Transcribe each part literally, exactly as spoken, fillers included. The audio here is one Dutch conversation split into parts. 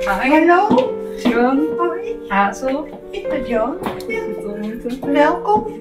Hi. Hallo. Joan. Hoi. Hazel. Ik ben Joan. Ja. Goed te ontmoeten. Welkom.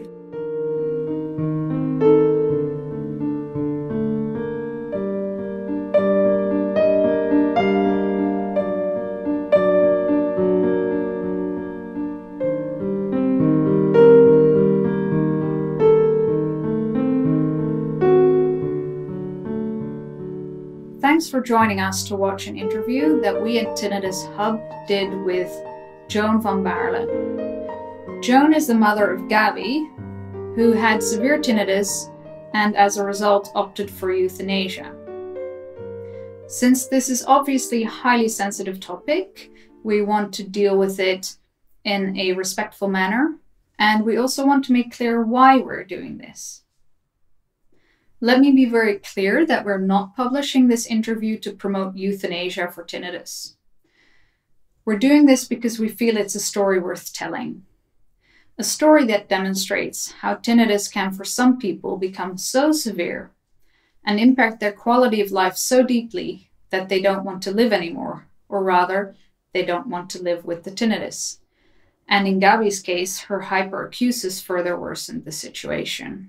Thanks for joining us to watch an interview that we at Tinnitus Hub did with Joan van Baarle. Joan is the mother of Gabby, who had severe tinnitus and as a result opted for euthanasia. Since this is obviously a highly sensitive topic, we want to deal with it in a respectful manner, and we also want to make clear why we're doing this. Let me be very clear that we're not publishing this interview to promote euthanasia for tinnitus. We're doing this because we feel it's a story worth telling. A story that demonstrates how tinnitus can for some people become so severe and impact their quality of life so deeply that they don't want to live anymore, or rather, they don't want to live with the tinnitus. And in Gabby's case, her hyperacusis further worsened the situation.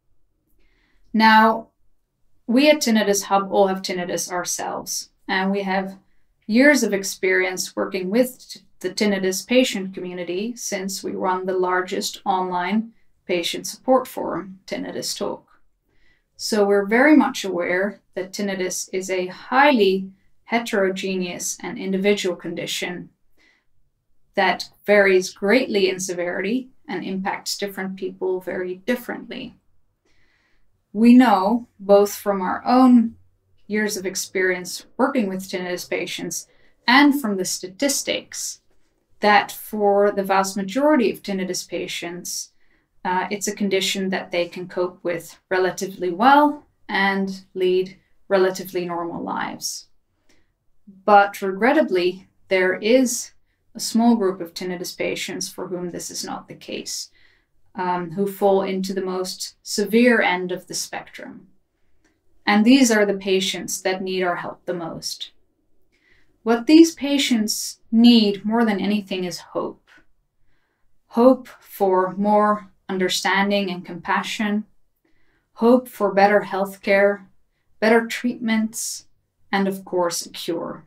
Now, we at Tinnitus Hub all have tinnitus ourselves, and we have years of experience working with the tinnitus patient community since we run the largest online patient support forum, Tinnitus Talk. So we're very much aware that tinnitus is a highly heterogeneous and individual condition that varies greatly in severity and impacts different people very differently. We know, both from our own years of experience working with tinnitus patients and from the statistics, that for the vast majority of tinnitus patients, uh, it's a condition that they can cope with relatively well and lead relatively normal lives. But regrettably, there is a small group of tinnitus patients for whom this is not the case. Um, who fall into the most severe end of the spectrum. And these are the patients that need our help the most. What these patients need more than anything is hope. Hope for more understanding and compassion, hope for better healthcare, better treatments, and of course, a cure.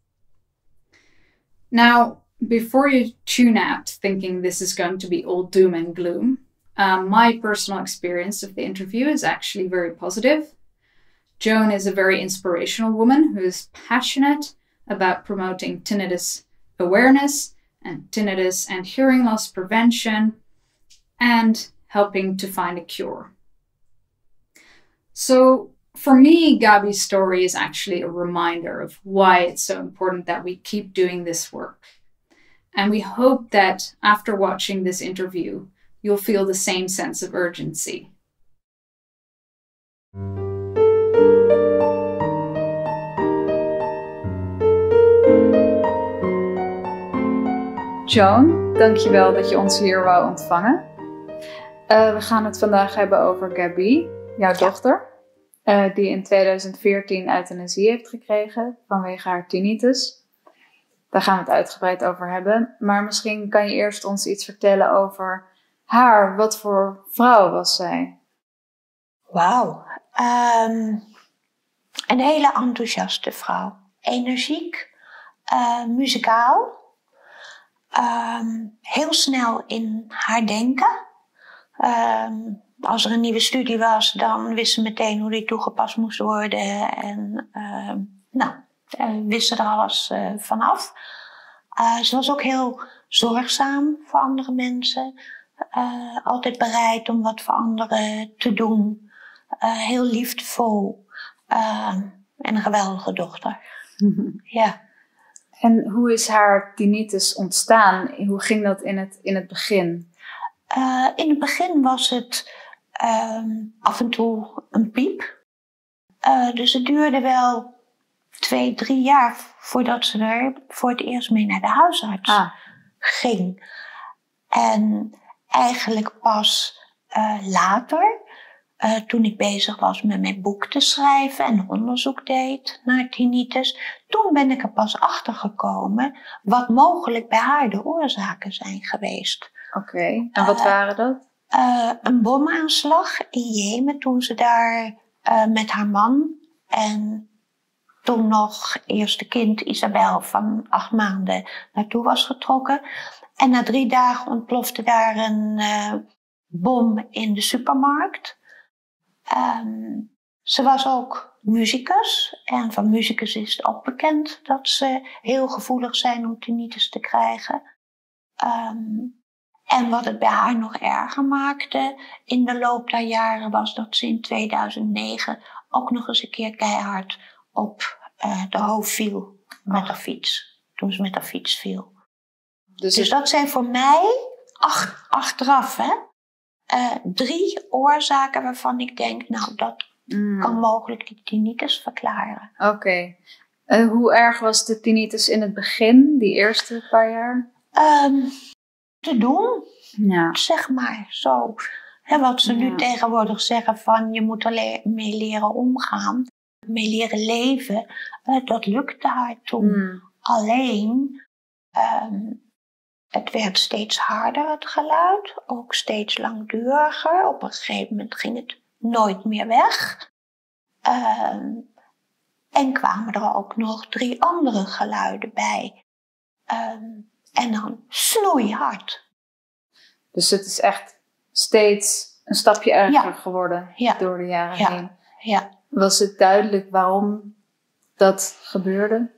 Now, before you tune out thinking this is going to be all doom and gloom, um, my personal experience of the interview is actually very positive. Joan is a very inspirational woman who is passionate about promoting tinnitus awareness and tinnitus and hearing loss prevention and helping to find a cure. So for me, Gabby's story is actually a reminder of why it's so important that we keep doing this work. And we hope that after watching this interview, you'll feel the same sense of urgency. Joan, dankjewel dat je ons hier wou ontvangen. Uh, we gaan het vandaag hebben over Gabby, jouw dochter, uh, die in tweeduizend veertien euthanasie heeft gekregen vanwege haar tinnitus. Daar gaan we het uitgebreid over hebben. Maar misschien kan je eerst ons iets vertellen over haar. Wat voor vrouw was zij? Wauw. Um, een hele enthousiaste vrouw. Energiek, uh, muzikaal. Um, heel snel in haar denken. Um, als er een nieuwe studie was, dan wist ze meteen hoe die toegepast moest worden. En uh, nou... Uh, wist ze er alles uh, vanaf. Uh, ze was ook heel zorgzaam voor andere mensen. Uh, altijd bereid om wat voor anderen te doen. Uh, heel liefdevol. Uh, en een geweldige dochter. Mm-hmm. Ja. En hoe is haar tinnitus ontstaan? Hoe ging dat in het, in het begin? Uh, in het begin was het uh, af en toe een piep. Uh, dus het duurde wel twee, drie jaar voordat ze er voor het eerst mee naar de huisarts ah. ging. En eigenlijk pas uh, later Uh, toen ik bezig was met mijn boek te schrijven en onderzoek deed naar tinnitus. Toen ben ik er pas achter gekomen wat mogelijk bij haar de oorzaken zijn geweest. Oké, okay. En wat uh, waren dat? Uh, een bomaanslag in Jemen toen ze daar uh, met haar man en toen nog eerste kind Isabel van acht maanden naartoe was getrokken. En na drie dagen ontplofte daar een uh, bom in de supermarkt. Um, ze was ook muzikus en van muzikus is het ook bekend dat ze heel gevoelig zijn om tinnitus te krijgen. Um, en wat het bij haar nog erger maakte in de loop der jaren was dat ze in tweeduizend negen ook nog eens een keer keihard op uh, de hoofd viel met haar fiets. Toen ze met haar fiets viel. Dus, dus dat zijn voor mij ach, achteraf hè. Uh, drie oorzaken waarvan ik denk, nou dat mm. kan mogelijk die tinnitus verklaren. Oké. Okay. Uh, hoe erg was de tinnitus in het begin, die eerste paar jaar? Um, te doen, ja. Zeg maar, zo. He, wat ze ja. nu tegenwoordig zeggen van, je moet er le- mee leren omgaan, mee leren leven, uh, dat lukte haar toen. Mm. Alleen, um, het werd steeds harder, het geluid. Ook steeds langduriger. Op een gegeven moment ging het nooit meer weg. Um, en kwamen er ook nog drie andere geluiden bij. Um, en dan snoeihard. Dus het is echt steeds een stapje erger ja. geworden ja. door de jaren ja. heen. Ja. Was het duidelijk waarom dat gebeurde?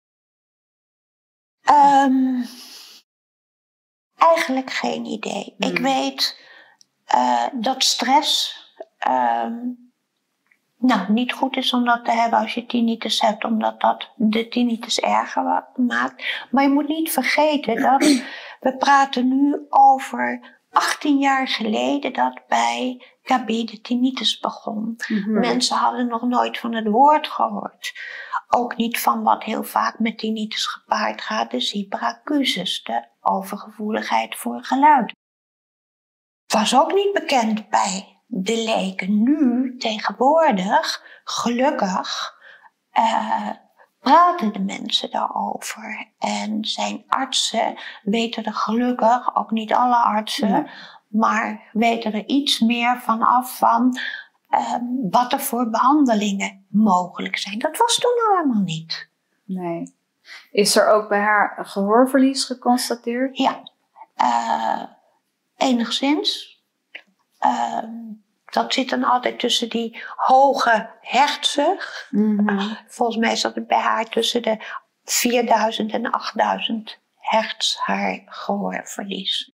Um, Eigenlijk geen idee. Hmm. Ik weet uh, dat stress um, nou, niet goed is om dat te hebben als je tinnitus hebt, omdat dat de tinnitus erger maakt. Maar je moet niet vergeten dat we praten nu over achttien jaar geleden dat bij Gabi de tinnitus begon. Mm-hmm. Mensen hadden nog nooit van het woord gehoord. Ook niet van wat heel vaak met tinnitus gepaard gaat, de hyperacusis, de overgevoeligheid voor geluid. Was ook niet bekend bij de leken. Nu, tegenwoordig, gelukkig, uh, praten de mensen daarover. En zijn artsen weten er gelukkig, ook niet alle artsen, ja. maar weten er iets meer van af van um, wat er voor behandelingen mogelijk zijn. Dat was toen allemaal niet. Nee. Is er ook bij haar gehoorverlies geconstateerd? Ja, uh, enigszins. Uh, dat zit dan altijd tussen die hoge hertzen. Mm-hmm. Uh, volgens mij zat het bij haar tussen de vierduizend en achtduizend hertz haar gehoorverlies.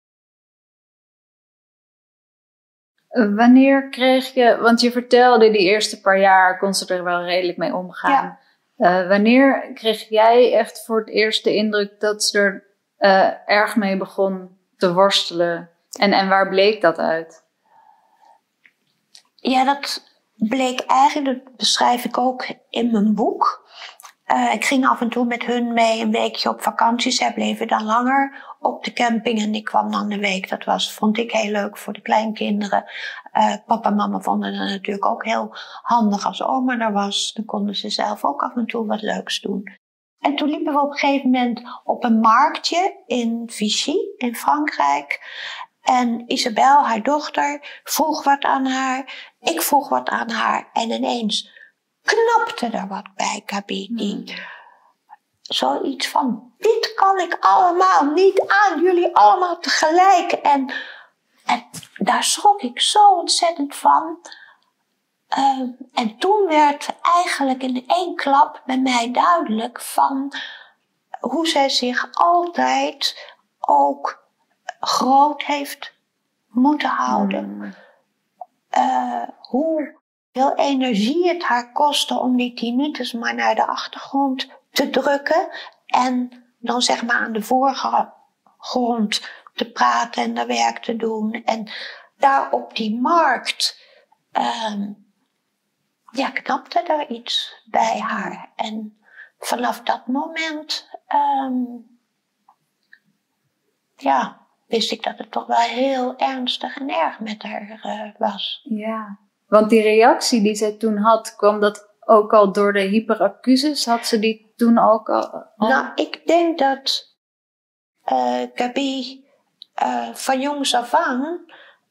Wanneer kreeg je, want je vertelde die eerste paar jaar kon ze er wel redelijk mee omgaan. Ja. Uh, wanneer kreeg jij echt voor het eerst de indruk dat ze er uh, erg mee begon te worstelen? En, en waar bleek dat uit? Ja, dat bleek eigenlijk, dat beschrijf ik ook in mijn boek. Uh, ik ging af en toe met hun mee een weekje op vakantie. Zij bleven dan langer op de camping en ik kwam dan een week. Dat was, vond ik heel leuk voor de kleinkinderen. Uh, papa en mama vonden het natuurlijk ook heel handig als oma er was. Dan konden ze zelf ook af en toe wat leuks doen. En toen liepen we op een gegeven moment op een marktje in Vichy in Frankrijk. En Isabel, haar dochter, vroeg wat aan haar. Ik vroeg wat aan haar. En ineens knapte er wat bij Gabi. Die zoiets van, dit kan ik allemaal niet aan. Jullie allemaal tegelijk. En, en daar schrok ik zo ontzettend van. Uh, en toen werd eigenlijk in één klap bij mij duidelijk van hoe zij zich altijd ook groot heeft moeten houden. Uh, hoeveel energie het haar kostte om die tinnitus maar naar de achtergrond te drukken. En dan zeg maar aan de voorgrond te praten en daar werk te doen. En daar op die markt um, ja, knapte er iets bij haar. En vanaf dat moment um, ja, wist ik dat het toch wel heel ernstig en erg met haar uh, was. Ja, Want die reactie die zij toen had, kwam dat ook al door de hyperacusis? Had ze die toen ook al? al? Nou, ik denk dat uh, Gabi uh, van jongs af aan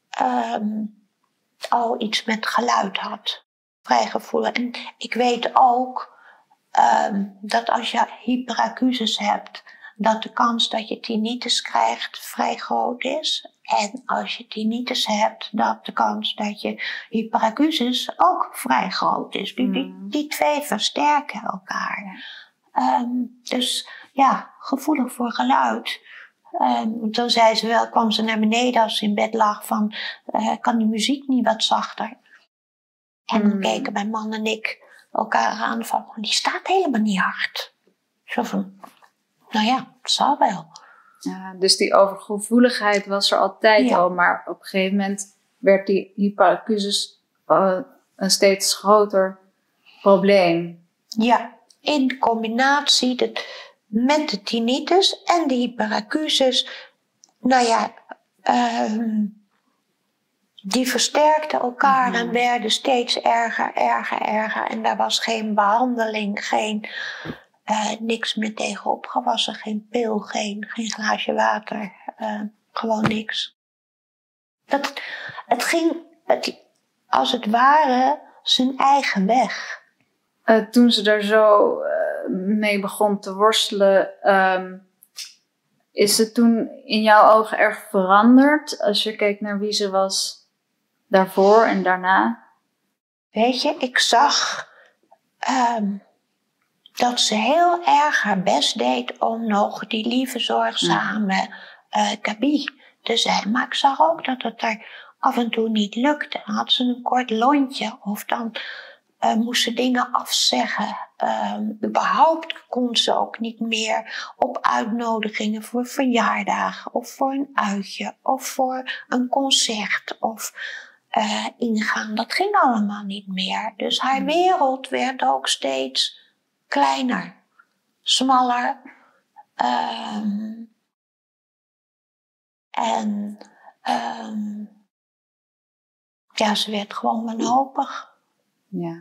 um, al iets met geluid had. Vrij gevoelig. En ik weet ook um, dat als je hyperacusis hebt, dat de kans dat je tinnitus krijgt vrij groot is. En als je tinnitus hebt, dat de kans dat je hyperacusis ook vrij groot is. Die, die, die twee versterken elkaar. Um, dus ja, gevoelig voor geluid. Um, toen zei ze wel, kwam ze naar beneden als ze in bed lag van, uh, kan die muziek niet wat zachter? En dan mm. keken mijn man en ik elkaar aan van, die staat helemaal niet hard. Zo van, nou ja, het zal wel. Ja, dus die overgevoeligheid was er altijd ja. al, maar op een gegeven moment werd die hyperacusis uh, een steeds groter probleem. Ja, in combinatie de, met de tinnitus en de hyperacusis, nou ja, um, die versterkten elkaar mm-hmm. en werden steeds erger, erger, erger. En daar was geen behandeling, geen... Uh, niks meer tegen opgewassen, geen pil, geen, geen glaasje water, uh, gewoon niks. Dat, het ging, het, als het ware, zijn eigen weg. Uh, toen ze er zo uh, mee begon te worstelen, um, is het toen in jouw ogen erg veranderd als je keek naar wie ze was daarvoor en daarna? Weet je, ik zag... Um, dat ze heel erg haar best deed om nog die lieve, zorgzame uh, Gabi te zijn. Maar ik zag ook dat het er af en toe niet lukte. Dan had ze een kort lontje of dan uh, moest ze dingen afzeggen. Um, überhaupt kon ze ook niet meer op uitnodigingen voor verjaardagen of voor een uitje of voor een concert of uh, ingaan. Dat ging allemaal niet meer. Dus haar wereld werd ook steeds kleiner, smaller um, en um, ja, ze werd gewoon wanhopig. Ja.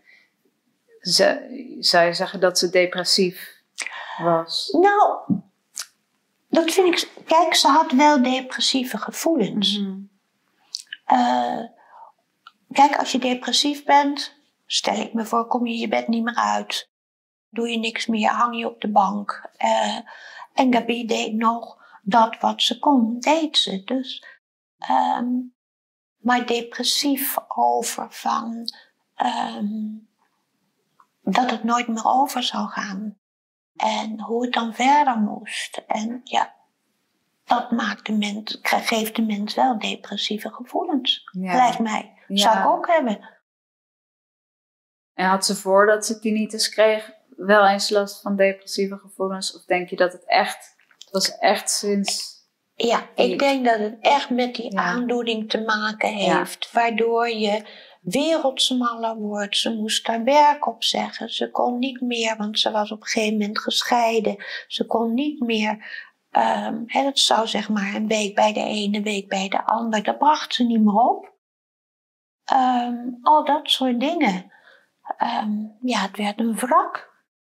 Z- zou je zeggen dat ze depressief was? Nou, dat vind ik... Kijk, ze had wel depressieve gevoelens. Mm-hmm. Uh, kijk, als je depressief bent, stel ik me voor, kom je je bed niet meer uit. Doe je niks meer, hang je op de bank. Uh, en Gabi deed nog dat wat ze kon, deed ze. Dus, um, maar depressief over van um, dat het nooit meer over zou gaan. En hoe het dan verder moest. En ja, dat maakt de mens, geeft de mens wel depressieve gevoelens. Ja. Lijkt mij. Ja. Zou ik ook hebben. En had ze voordat ze tinnitus kreeg wel eens last van depressieve gevoelens? Of denk je dat het echt, het was echt sinds... Ja, die... ik denk dat het echt met die ja. aandoening te maken heeft. Ja. Waardoor je wereld smaller wordt. Ze moest haar werk opzeggen. Ze kon niet meer, want ze was op een gegeven moment gescheiden. Ze kon niet meer... Um, hè, dat zou zeg maar een week bij de ene, een week bij de ander. Dat bracht ze niet meer op. Um, al dat soort dingen. Um, ja, het werd een wrak.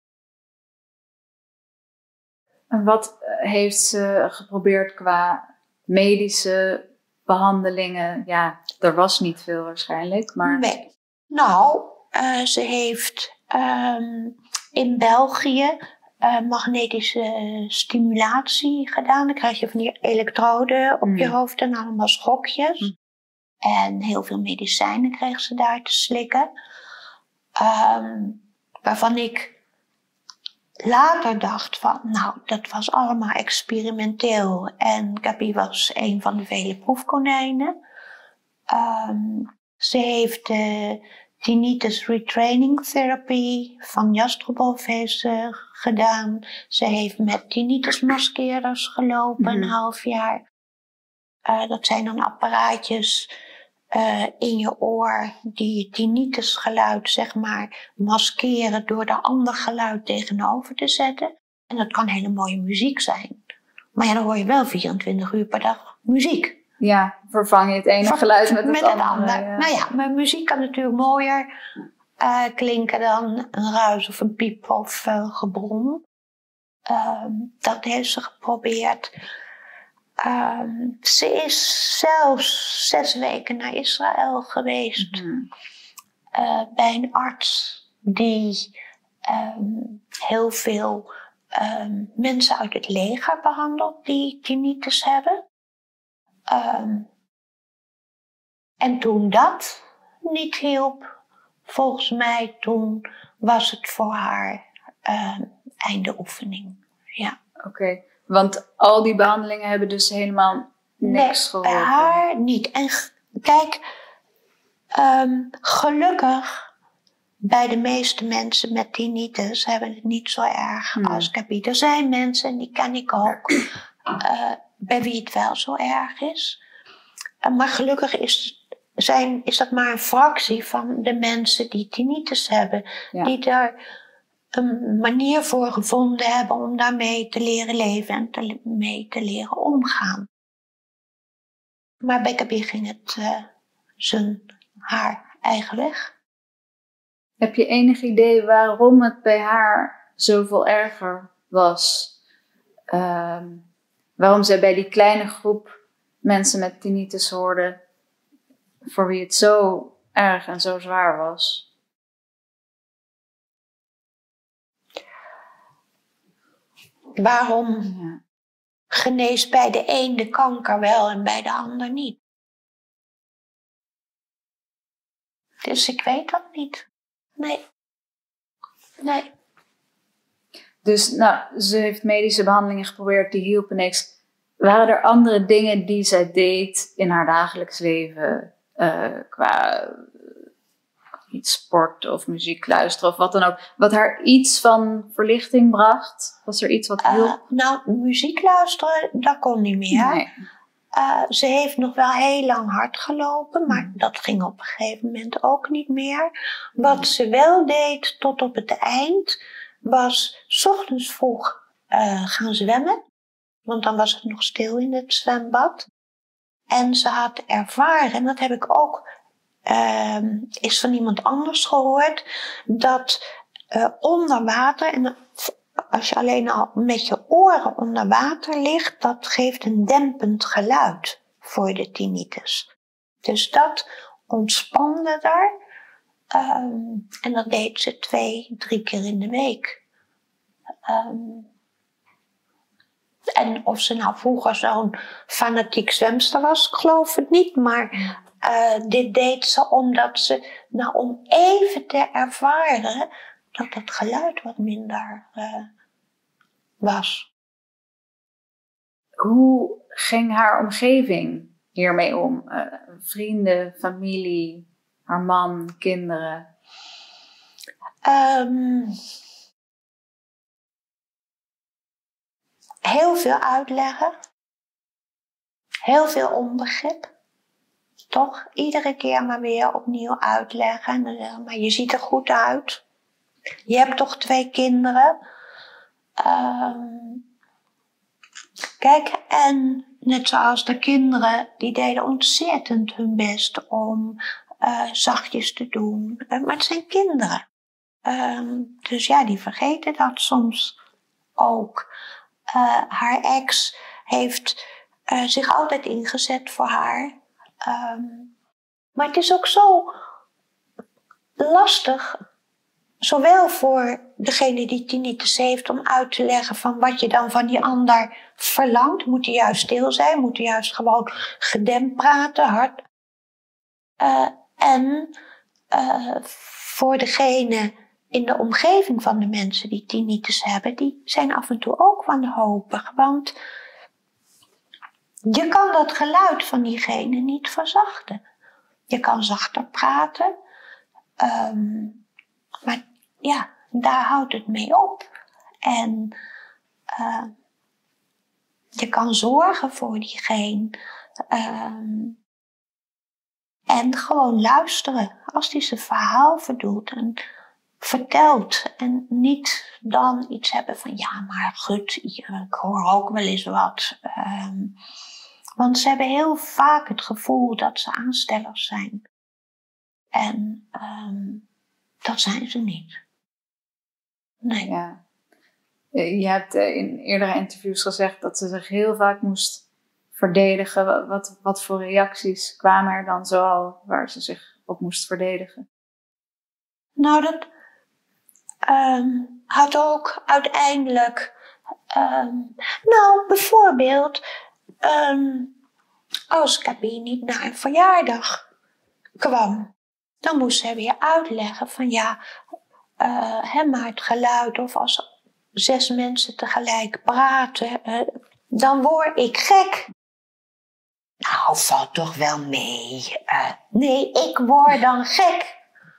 En wat heeft ze geprobeerd qua medische behandelingen? Ja, er was niet veel waarschijnlijk, maar... Nee. Nou, uh, ze heeft um, in België uh, magnetische stimulatie gedaan. Dan krijg je van die elektroden op mm. je hoofd en allemaal schokjes. Mm. En heel veel medicijnen kreeg ze daar te slikken. Um, waarvan ik later dacht van, nou, dat was allemaal experimenteel. En Gabi was een van de vele proefkonijnen. Um, ze heeft de tinnitus retraining therapy van Jastreboff heeft ze gedaan. Ze heeft met tinnitusmaskeerders gelopen mm-hmm. een half jaar. Uh, dat zijn dan apparaatjes uh, in je oor die je tinnitusgeluid, zeg maar, maskeren door er ander geluid tegenover te zetten. En dat kan hele mooie muziek zijn. Maar ja, dan hoor je wel vierentwintig uur per dag muziek. ja, vervang je het ene Ver, geluid met het met andere. Het andere. Ja. Nou ja, mijn muziek kan natuurlijk mooier uh, klinken dan een ruis of een piep of uh, gebrom. Uh, dat heeft ze geprobeerd. Uh, ze is zelfs zes weken naar Israël geweest. Mm-hmm. uh, bij een arts die um, heel veel um, mensen uit het leger behandelt die tinnitus hebben. Um, en toen dat niet hielp, volgens mij toen was het voor haar uh, einde oefening. Ja. Oké, okay. Want al die behandelingen hebben dus helemaal niks geholpen? Nee, bij haar niet. En g- kijk, um, gelukkig bij de meeste mensen met tinnitus hebben het niet zo erg hmm. als Gabi. Er zijn mensen, en die ken ik ook, uh, bij wie het wel zo erg is. Uh, maar gelukkig is, zijn, is dat maar een fractie van de mensen die tinnitus hebben. Ja. Die daar een manier voor gevonden hebben om daarmee te leren leven en te, mee te leren omgaan. Maar bij Gabi ging het uh, zijn, haar eigen weg. Heb je enig idee waarom het bij haar zoveel erger was? Uh, waarom zij bij die kleine groep mensen met tinnitus hoorde, voor wie het zo erg en zo zwaar was? Waarom ja. geneest bij de een de kanker wel en bij de ander niet? Dus ik weet dat niet. Nee. Nee. Dus nou, ze heeft medische behandelingen geprobeerd, die hielpen niks. Waren er andere dingen die zij deed in haar dagelijks leven? Uh, qua uh, iets sport of muziek luisteren of wat dan ook. Wat haar iets van verlichting bracht? Was er iets wat hielp? Uh, nou, muziek luisteren, dat kon niet meer. Nee. Uh, ze heeft nog wel heel lang hard gelopen, maar mm. dat ging op een gegeven moment ook niet meer. Wat mm. ze wel deed tot op het eind, was 's ochtends vroeg uh, gaan zwemmen. Want dan was het nog stil in het zwembad. En ze had ervaren, en dat heb ik ook uh, is van iemand anders gehoord, dat uh, onder water, en als je alleen al met je oren onder water ligt, dat geeft een dempend geluid voor de tinnitus. Dus dat ontspande daar. Um, en dat deed ze twee, drie keer in de week. Um, en of ze nou vroeger zo'n fanatiek zwemster was, ik geloof het niet. Maar uh, dit deed ze omdat ze, nou om even te ervaren dat het geluid wat minder uh, was. Hoe ging haar omgeving hiermee om? Uh, vrienden, familie, haar man, kinderen? Um, heel veel uitleggen. Heel veel onbegrip. Toch? Iedere keer maar weer opnieuw uitleggen. En, maar je ziet er goed uit. Je hebt toch twee kinderen. Um, kijk, en net zoals de kinderen, die deden ontzettend hun best om uh, zachtjes te doen. Uh, maar het zijn kinderen. Um, dus ja, die vergeten dat soms ook. Uh, haar ex heeft uh, zich altijd ingezet voor haar. Um, maar het is ook zo lastig, zowel voor degene die tinnitus heeft, om uit te leggen van wat je dan van die ander verlangt. Moet hij juist stil zijn? Moet hij juist gewoon gedempt praten, hard? Uh, en uh, voor degene in de omgeving van de mensen die tinnitus hebben, die zijn af en toe ook wanhopig. Want je kan dat geluid van diegene niet verzachten. Je kan zachter praten. Um, maar ja, daar houdt het mee op. En uh, je kan zorgen voor diegene. Um, en gewoon luisteren als die zijn verhaal verdoet en vertelt. En niet dan iets hebben van, ja maar goed, ik hoor ook wel eens wat. Um, Want ze hebben heel vaak het gevoel dat ze aanstellers zijn. En um, dat zijn ze niet. Nee. Ja. Je hebt in eerdere interviews gezegd dat ze zich heel vaak moest verdedigen. Wat, wat voor reacties kwamen er dan zoal waar ze zich op moest verdedigen? Nou, dat um, had ook uiteindelijk... Um, nou, bijvoorbeeld... Um, als Gabi niet naar een verjaardag kwam... dan moest ze weer uitleggen van ja... Uh, hè, maar het geluid of als zes mensen tegelijk praten... Uh, dan word ik gek. Nou, valt toch wel mee. Uh, nee, ik word dan gek.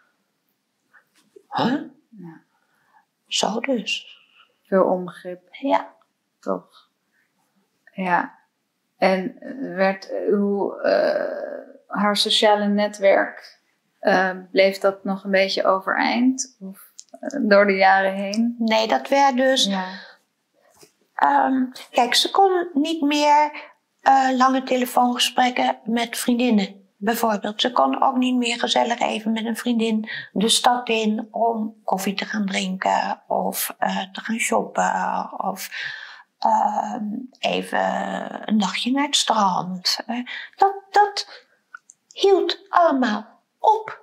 Huh? Ja. Zo dus. Veel onbegrip. Ja. Toch. Ja. En werd hoe uh, haar sociale netwerk... Uh, bleef dat nog een beetje overeind? Of uh, door de jaren heen? Nee, dat werd dus... Ja. Um, kijk, ze kon niet meer uh, lange telefoongesprekken met vriendinnen, bijvoorbeeld. Ze kon ook niet meer gezellig even met een vriendin de stad in om koffie te gaan drinken of uh, te gaan shoppen of uh, even een nachtje naar het strand. Uh, dat, dat hield allemaal op.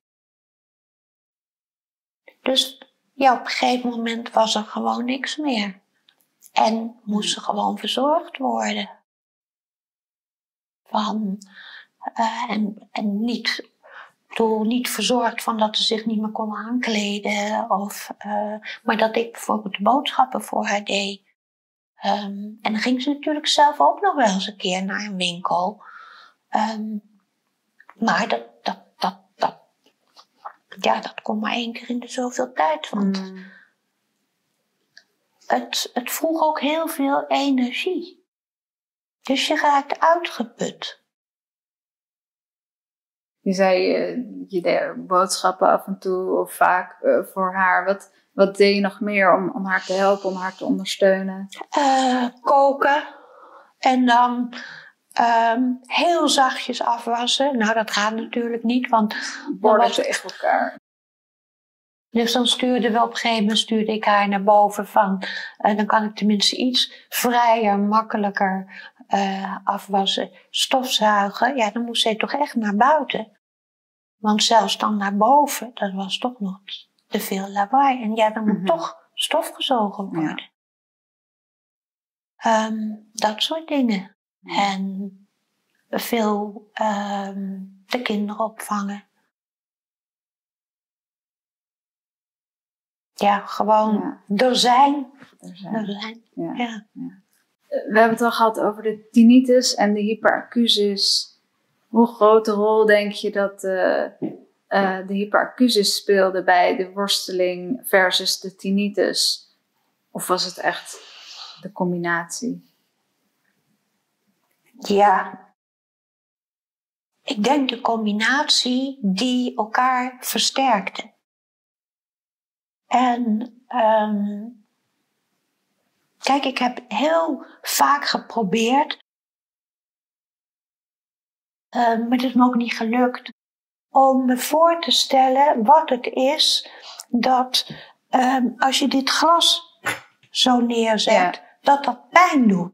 Dus ja, op een gegeven moment was er gewoon niks meer. En moest ze gewoon verzorgd worden. Van, uh, en, en niet, door niet verzorgd van dat ze zich niet meer kon aankleden. Of, uh, maar dat ik bijvoorbeeld de boodschappen voor haar deed. Um, en dan ging ze natuurlijk zelf ook nog wel eens een keer naar een winkel. Um, maar dat, dat, dat, dat, ja, dat kon maar één keer in de zoveel tijd. Want mm. het, het vroeg ook heel veel energie. Dus je raakt uitgeput. Je zei, uh, je deed boodschappen af en toe of vaak uh, voor haar. Wat, wat deed je nog meer om, om haar te helpen, om haar te ondersteunen? Uh, koken. En dan um, heel zachtjes afwassen. Nou, dat gaat natuurlijk niet, want... Borden was... tegen elkaar. Dus dan stuurde we op een gegeven moment stuurde ik haar naar boven van... Uh, dan kan ik tenminste iets vrijer, makkelijker uh, afwassen. Stofzuigen, ja, dan moest zij toch echt naar buiten. Want zelfs dan naar boven, dat was toch nog te veel lawaai. En ja, dan moet mm-hmm. toch stofgezogen worden. Ja. Um, dat soort dingen. Mm. En veel um, de kinderen opvangen. Ja, gewoon ja. er zijn. Er zijn. Er zijn. Ja. Ja. Ja. We hebben het al gehad over de tinnitus en de hyperacusis. Hoe grote rol denk je dat uh, uh, de hyperacusis speelde bij de worsteling versus de tinnitus? Of was het echt de combinatie? Ja. Ik denk de combinatie die elkaar versterkte. En um, kijk, ik heb heel vaak geprobeerd, uh, maar het is me ook niet gelukt, om me voor te stellen wat het is dat um, als je dit glas zo neerzet, ja. dat dat pijn doet.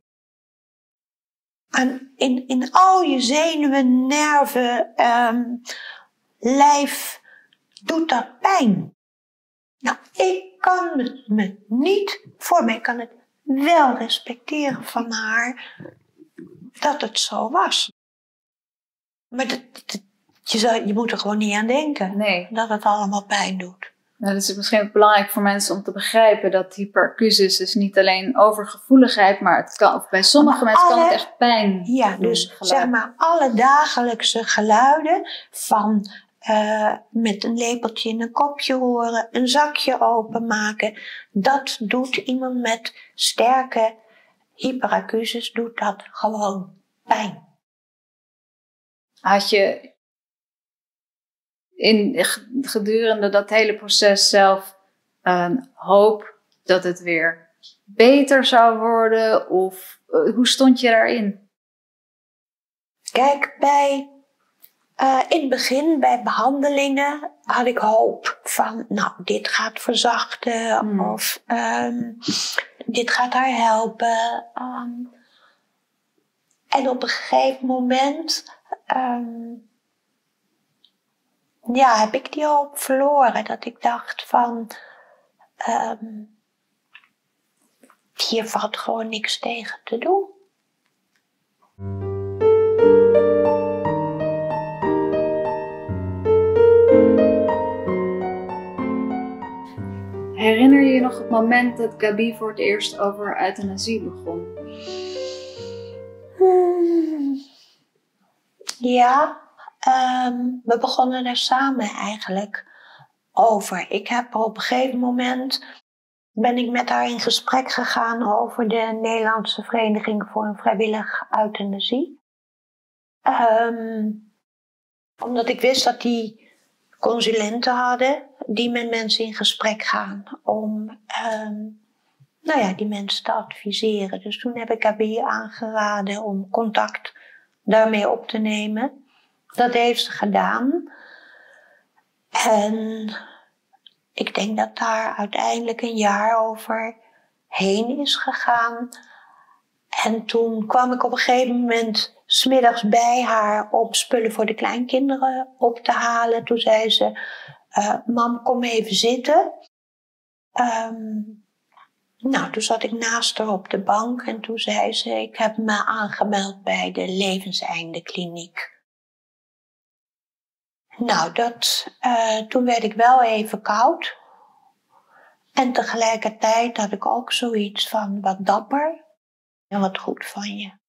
En in, in al je zenuwen, nerven, um, lijf doet dat pijn. Nou, ik kan het me niet voor mij, ik kan het wel respecteren van haar dat het zo was. Maar dat, dat, je, zou, je moet er gewoon niet aan denken nee. dat het allemaal pijn doet. Nou, dat is misschien ook belangrijk voor mensen om te begrijpen dat hyperacusis is niet alleen overgevoeligheid, maar het kan, of bij sommige maar mensen alle, kan het echt pijn Ja, doen, dus geluid. Zeg maar alle dagelijkse geluiden van... Uh, met een lepeltje in een kopje horen, een zakje openmaken. Dat doet iemand met sterke hyperacusis, doet dat gewoon pijn. Had je in, gedurende dat hele proces zelf een hoop dat het weer beter zou worden? Of uh, hoe stond je daarin? Kijk, bij, uh, in het begin bij behandelingen had ik hoop van, nou, dit gaat verzachten mm. of um, dit gaat haar helpen. Um, en op een gegeven moment um, ja, heb ik die hoop verloren. Dat ik dacht van, um, hier valt gewoon niks tegen te doen. Herinner je je nog het moment dat Gabi voor het eerst over euthanasie begon? Hmm. Ja, um, we begonnen er samen eigenlijk over. Ik heb op een gegeven moment, ben ik met haar in gesprek gegaan over de Nederlandse Vereniging voor een Vrijwillige Euthanasie. Um, omdat ik wist dat die consulenten hadden die met mensen in gesprek gaan om um, nou ja, die mensen te adviseren. Dus toen heb ik Gabi aangeraden om contact daarmee op te nemen. Dat heeft ze gedaan. En ik denk dat daar uiteindelijk een jaar over heen is gegaan. En toen kwam ik op een gegeven moment 's middags bij haar om spullen voor de kleinkinderen op te halen. Toen zei ze, uh, mam, kom even zitten. Um, nou, toen zat ik naast haar op de bank en toen zei ze, ik heb me aangemeld bij de Levenseindekliniek. Nou, dat, uh, toen werd ik wel even koud. En tegelijkertijd had ik ook zoiets van, wat dapper en wat goed van je.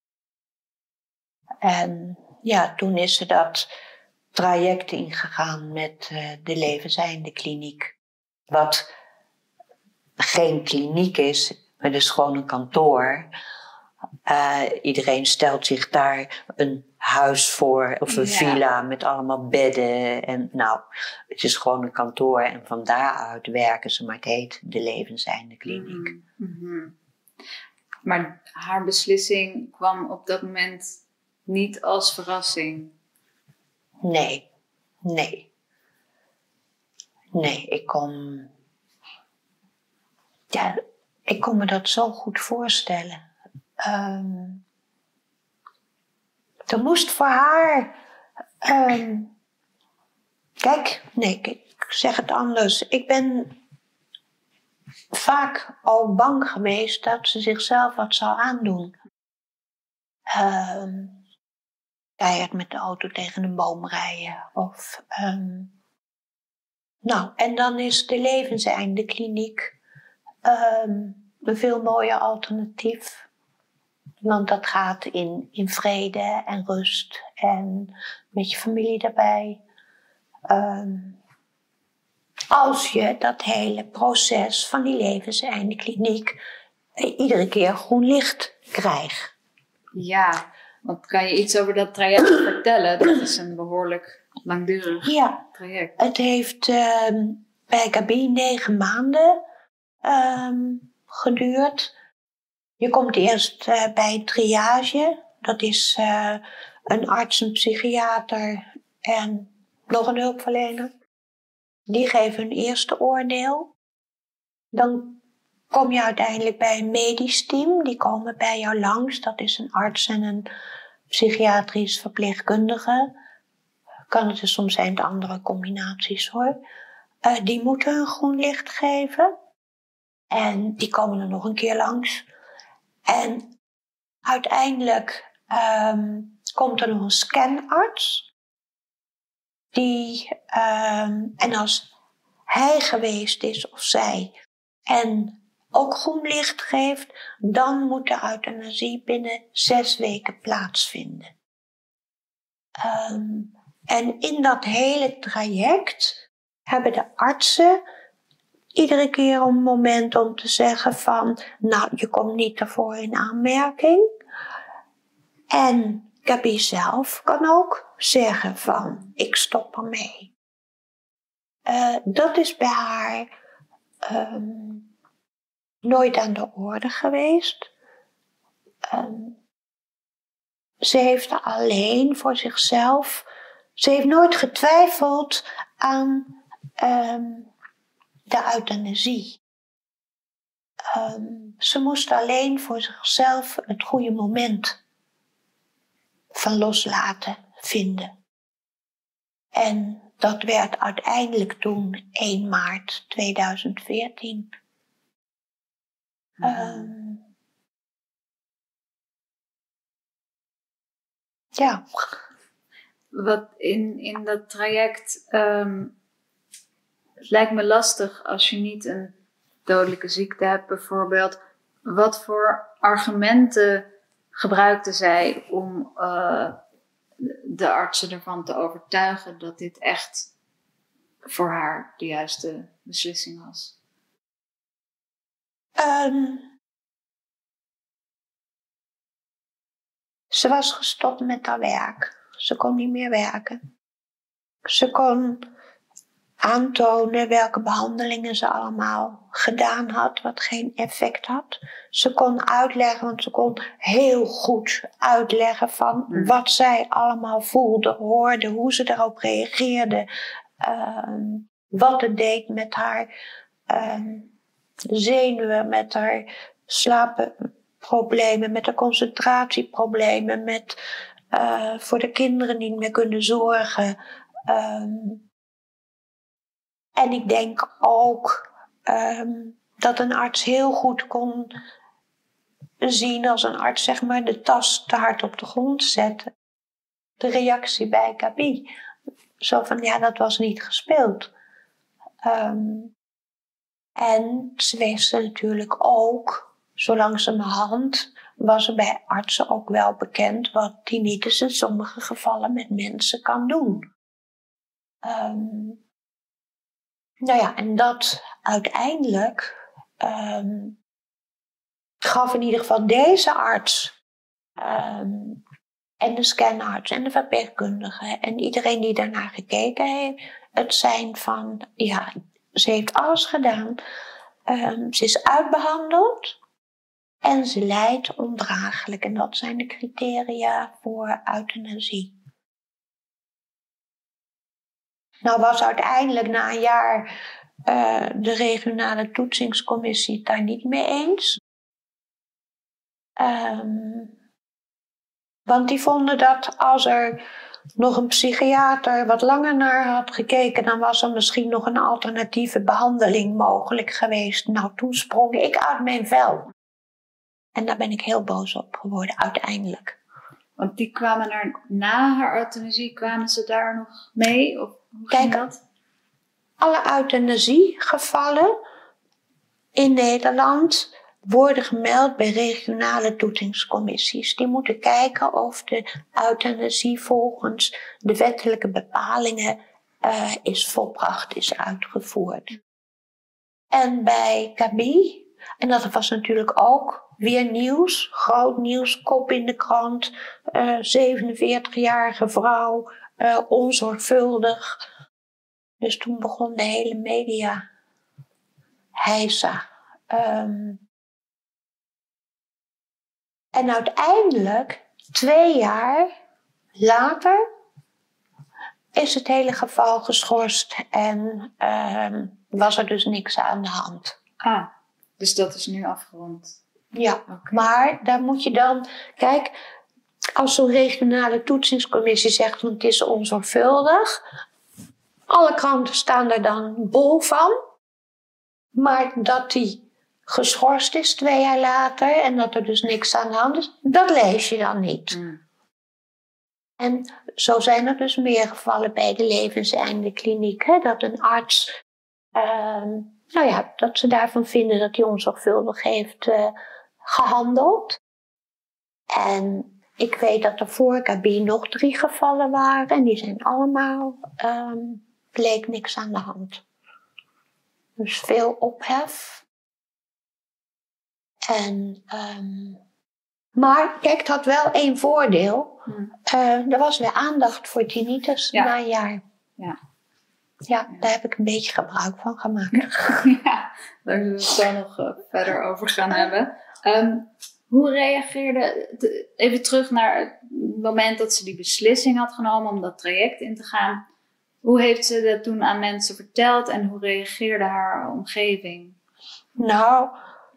En ja, toen is ze dat traject ingegaan met uh, de Levenseindekliniek. Wat geen kliniek is, maar dus gewoon een kantoor. Uh, iedereen stelt zich daar een huis voor of een ja. villa met allemaal bedden. En nou, het is gewoon een kantoor en van daaruit werken ze, maar het heet de Levenseindekliniek. Mm-hmm. Maar haar beslissing kwam op dat moment niet als verrassing? Nee, nee. Nee, ik kon... Ja, ik kon me dat zo goed voorstellen. Um, er moest voor haar... Um, kijk, nee, ik zeg het anders. Ik ben vaak al bang geweest dat ze zichzelf wat zou aandoen. Um, keihard met de auto tegen een boom rijden. Of, um, nou, en dan is de Levenseindekliniek um, een veel mooier alternatief. Want dat gaat in, in vrede en rust en met je familie daarbij. Um, als je dat hele proces van die Levenseindekliniek eh, iedere keer groen licht krijgt. Ja, want kan je iets over dat traject vertellen? Dat is een behoorlijk langdurig ja, traject. Het heeft um, bij Gabi negen maanden um, geduurd. Je komt eerst uh, bij een triage. Dat is uh, een arts, een psychiater en nog een hulpverlener. Die geven hun eerste oordeel. Dan kom je uiteindelijk bij een medisch team. Die komen bij jou langs. Dat is een arts en een psychiatrisch verpleegkundige. Kan het dus soms zijn de andere combinaties hoor. Uh, die moeten een groen licht geven. En die komen er nog een keer langs. En uiteindelijk um, komt er nog een scanarts. Die, um, en als hij geweest is of zij en ook groen licht geeft, dan moet de euthanasie binnen zes weken plaatsvinden. Um, en in dat hele traject hebben de artsen iedere keer een moment om te zeggen van, nou, je komt niet ervoor in aanmerking. En Gabi zelf kan ook zeggen van, ik stop ermee. Uh, dat is bij haar um, nooit aan de orde geweest. Um, ze heeft alleen voor zichzelf, ze heeft nooit getwijfeld aan um, de euthanasie. Um, ze moest alleen voor zichzelf het goede moment van loslaten vinden. En dat werd uiteindelijk toen één maart tweeduizend veertien. Mm-hmm. Um, ja. Wat in, in dat traject, um, het lijkt me lastig als je niet een dodelijke ziekte hebt bijvoorbeeld. Wat voor argumenten gebruikte zij om uh, de artsen ervan te overtuigen dat dit echt voor haar de juiste beslissing was? Um, ze was gestopt met haar werk. Ze kon niet meer werken. Ze kon aantonen welke behandelingen ze allemaal gedaan had, wat geen effect had. Ze kon uitleggen, want ze kon heel goed uitleggen van mm. wat zij allemaal voelde, hoorde, hoe ze daarop reageerde, um, wat het deed met haar um, zenuwen, met haar slaapproblemen, met haar concentratieproblemen, met uh, voor de kinderen niet meer kunnen zorgen. Um, En ik denk ook um, dat een arts heel goed kon zien als een arts zeg maar de tas te hard op de grond zette. De reactie bij Gabi. Zo van ja, dat was niet gespeeld. Um, en ze wist natuurlijk ook, zo langzamerhand was er bij artsen ook wel bekend wat tinnitus in sommige gevallen met mensen kan doen. Um, Nou ja, en dat uiteindelijk um, gaf in ieder geval deze arts um, en de scanarts en de verpleegkundige en iedereen die daarnaar gekeken heeft, het zijn van, ja, ze heeft alles gedaan. Um, ze is uitbehandeld en ze lijdt ondraaglijk. En dat zijn de criteria voor euthanasie. Nou was uiteindelijk na een jaar uh, de regionale toetsingscommissie het daar niet mee eens. Um, want die vonden dat als er nog een psychiater wat langer naar had gekeken, dan was er misschien nog een alternatieve behandeling mogelijk geweest. Nou, toen sprong ik uit mijn vel. En daar ben ik heel boos op geworden, uiteindelijk. Want die kwamen er na haar euthanasie, kwamen ze daar nog mee? Of hoe Kijk, ging dat? Alle euthanasiegevallen in Nederland worden gemeld bij regionale toetsingscommissies. Die moeten kijken of de euthanasie volgens de wettelijke bepalingen uh, is volbracht, is uitgevoerd. En bij Gabi, en dat was natuurlijk ook weer nieuws, groot nieuws, kop in de krant, uh, zevenenveertigjarige vrouw, uh, onzorgvuldig. Dus toen begon de hele media heisa. Um, en uiteindelijk, twee jaar later, is het hele geval geschorst en um, was er dus niks aan de hand. Ah, dus dat is nu afgerond. Ja, okay. Maar daar moet je dan, kijk, als zo'n regionale toetsingscommissie zegt, want het is onzorgvuldig, alle kranten staan er dan bol van, maar dat die geschorst is twee jaar later en dat er dus niks aan de hand is, dat lees je dan niet. Mm. En zo zijn er dus meer gevallen bij de levenseinde kliniek, hè, dat een arts, uh, nou ja, dat ze daarvan vinden dat hij onzorgvuldig heeft uh, gehandeld. En ik weet dat er voor Gabi nog drie gevallen waren en die zijn allemaal, um, bleek niks aan de hand. Dus veel ophef. En, um, maar kijk, het had wel één voordeel. Hmm. Uh, er was weer aandacht voor tinnitus ja. na een jaar. Ja. Ja, daar heb ik een beetje gebruik van gemaakt. Ja, daar zullen we het zo nog uh, verder over gaan hebben. Um, hoe reageerde, even terug naar moment dat ze die beslissing had genomen om dat traject in te gaan, hoe heeft ze dat toen aan mensen verteld en hoe reageerde haar omgeving? Nou,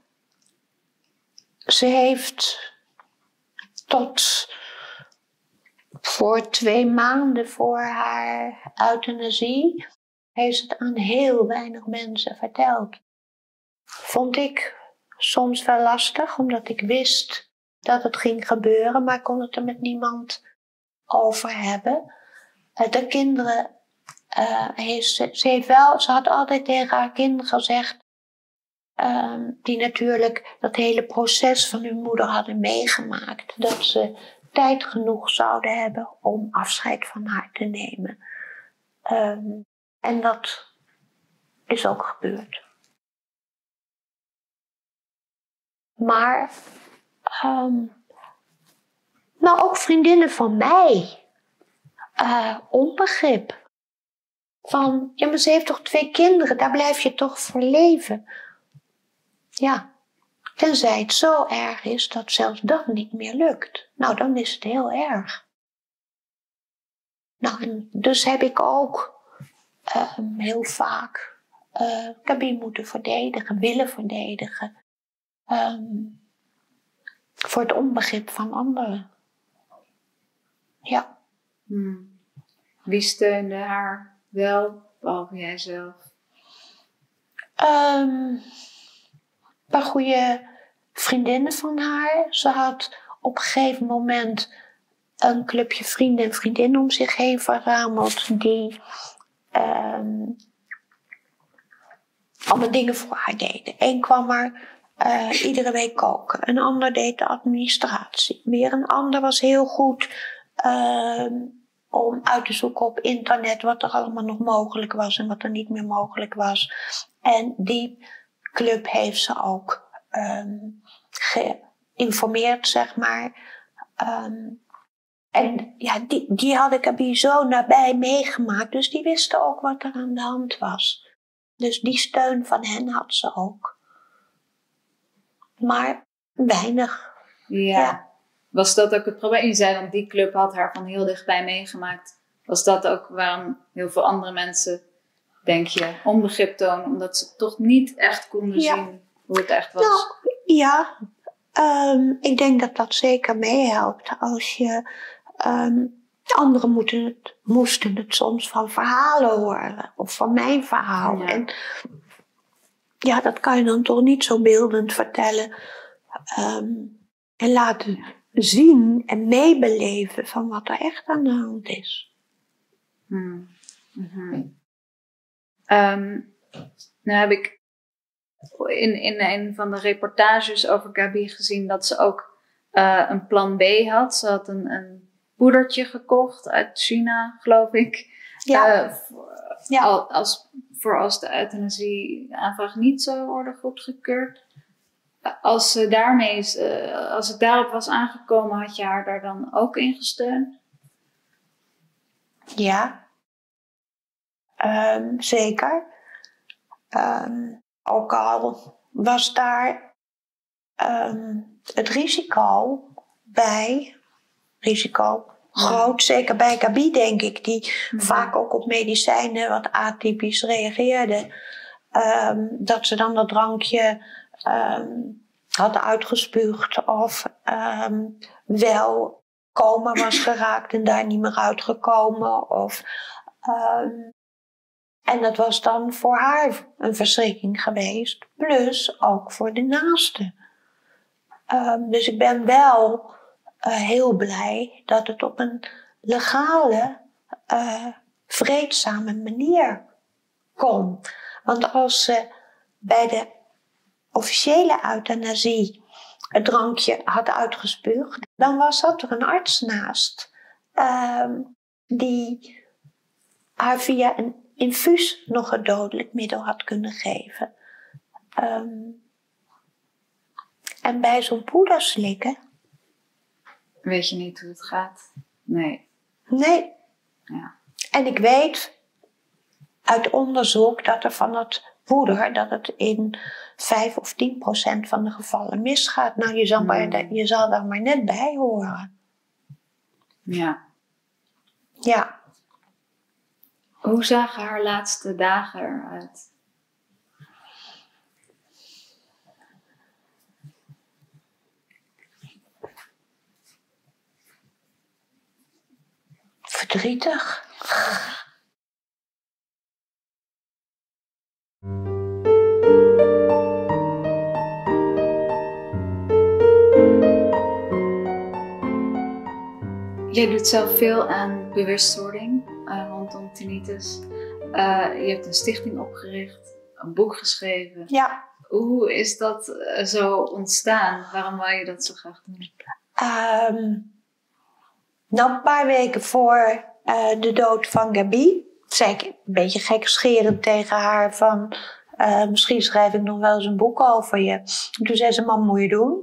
ze heeft tot voor twee maanden voor haar euthanasie, heeft ze het aan heel weinig mensen verteld. Vond ik soms wel lastig, omdat ik wist dat het ging gebeuren, maar ik kon het er met niemand over hebben. De kinderen, uh, heeft ze, ze, heeft wel, ze had altijd tegen haar kinderen gezegd, um, die natuurlijk dat hele proces van hun moeder hadden meegemaakt, dat ze tijd genoeg zouden hebben om afscheid van haar te nemen. Um, en dat is ook gebeurd. Maar, um, nou ook vriendinnen van mij, uh, onbegrip. Van, ja maar ze heeft toch twee kinderen, daar blijf je toch voor leven. Ja, tenzij het zo erg is dat zelfs dat niet meer lukt. Nou, dan is het heel erg. Nou, en dus heb ik ook um, heel vaak uh, Gabi moeten verdedigen, willen verdedigen. Um, voor het onbegrip van anderen. Ja. Hmm. Wie steunde haar wel, behalve jijzelf? Um, een paar goede vriendinnen van haar. Ze had op een gegeven moment een clubje vrienden en vriendinnen om zich heen verzameld die um, allemaal dingen voor haar deden. Eén kwam er uh, iedere week koken, een ander deed de administratie. Weer een ander was heel goed uh, om uit te zoeken op internet wat er allemaal nog mogelijk was en wat er niet meer mogelijk was. En die club heeft ze ook um, geïnformeerd, zeg maar. Um, en ja, die, die had ik er zo nabij meegemaakt, dus die wisten ook wat er aan de hand was. Dus die steun van hen had ze ook. Maar weinig. Ja. Ja. Was dat ook het probleem? Je zei dan, die club had haar van heel dichtbij meegemaakt. Was dat ook waarom heel veel andere mensen, denk je, onbegrip tonen? Omdat ze toch niet echt konden ja. zien hoe het echt was? Nou, ja. Um, ik denk dat dat zeker meehelpt. Als je... Um, anderen moeten het, moesten het soms van verhalen horen. Of van mijn verhaal. Ja. En ja, dat kan je dan toch niet zo beeldend vertellen. Um, en laten zien en meebeleven van wat er echt aan de hand is. Hmm. Mm-hmm. Um, nou heb ik in, in een van de reportages over Gabi gezien dat ze ook uh, een plan B had. Ze had een, een poedertje gekocht uit China, geloof ik. Ja. Uh, voor, ja. als, voor als de euthanasieaanvraag niet zou worden goedgekeurd. Als, ze daarmee, uh, als het daarop was aangekomen, had je haar daar dan ook in gesteund? Ja. Um, zeker. Um, ook al was daar um, het risico bij, risico groot, ja. Zeker bij Gabi denk ik, die mm-hmm. vaak ook op medicijnen wat atypisch reageerde, um, dat ze dan dat drankje um, had uitgespuugd of um, wel coma was geraakt en daar niet meer uitgekomen. Of, um, en dat was dan voor haar een verschrikking geweest, plus ook voor de naasten. Um, dus ik ben wel uh, heel blij dat het op een legale, uh, vreedzame manier kon. Want als ze bij de officiële euthanasie het drankje had uitgespuugd, dan was dat er een arts naast um, die haar via een infuus nog een dodelijk middel had kunnen geven. Um, en bij zo'n poeder slikken... Weet je niet hoe het gaat? Nee. Nee. Ja. En ik weet uit onderzoek dat er van dat poeder, dat het in vijf of tien procent van de gevallen misgaat. Nou, je zal, hmm. maar, je zal daar maar net bij horen. Ja. Ja. Hoe zagen haar laatste dagen eruit? Verdrietig. Jij doet zelf veel aan bewustwording uh, rondom tinnitus. Uh, je hebt een stichting opgericht, een boek geschreven. Ja. Hoe is dat uh, zo ontstaan? Waarom wou je dat zo graag doen? Um, nou, een paar weken voor uh, de dood van Gabi zei ik een beetje gekscherend tegen haar van... Uh, misschien schrijf ik nog wel eens een boek over je. Toen zei ze, mam, moet je doen?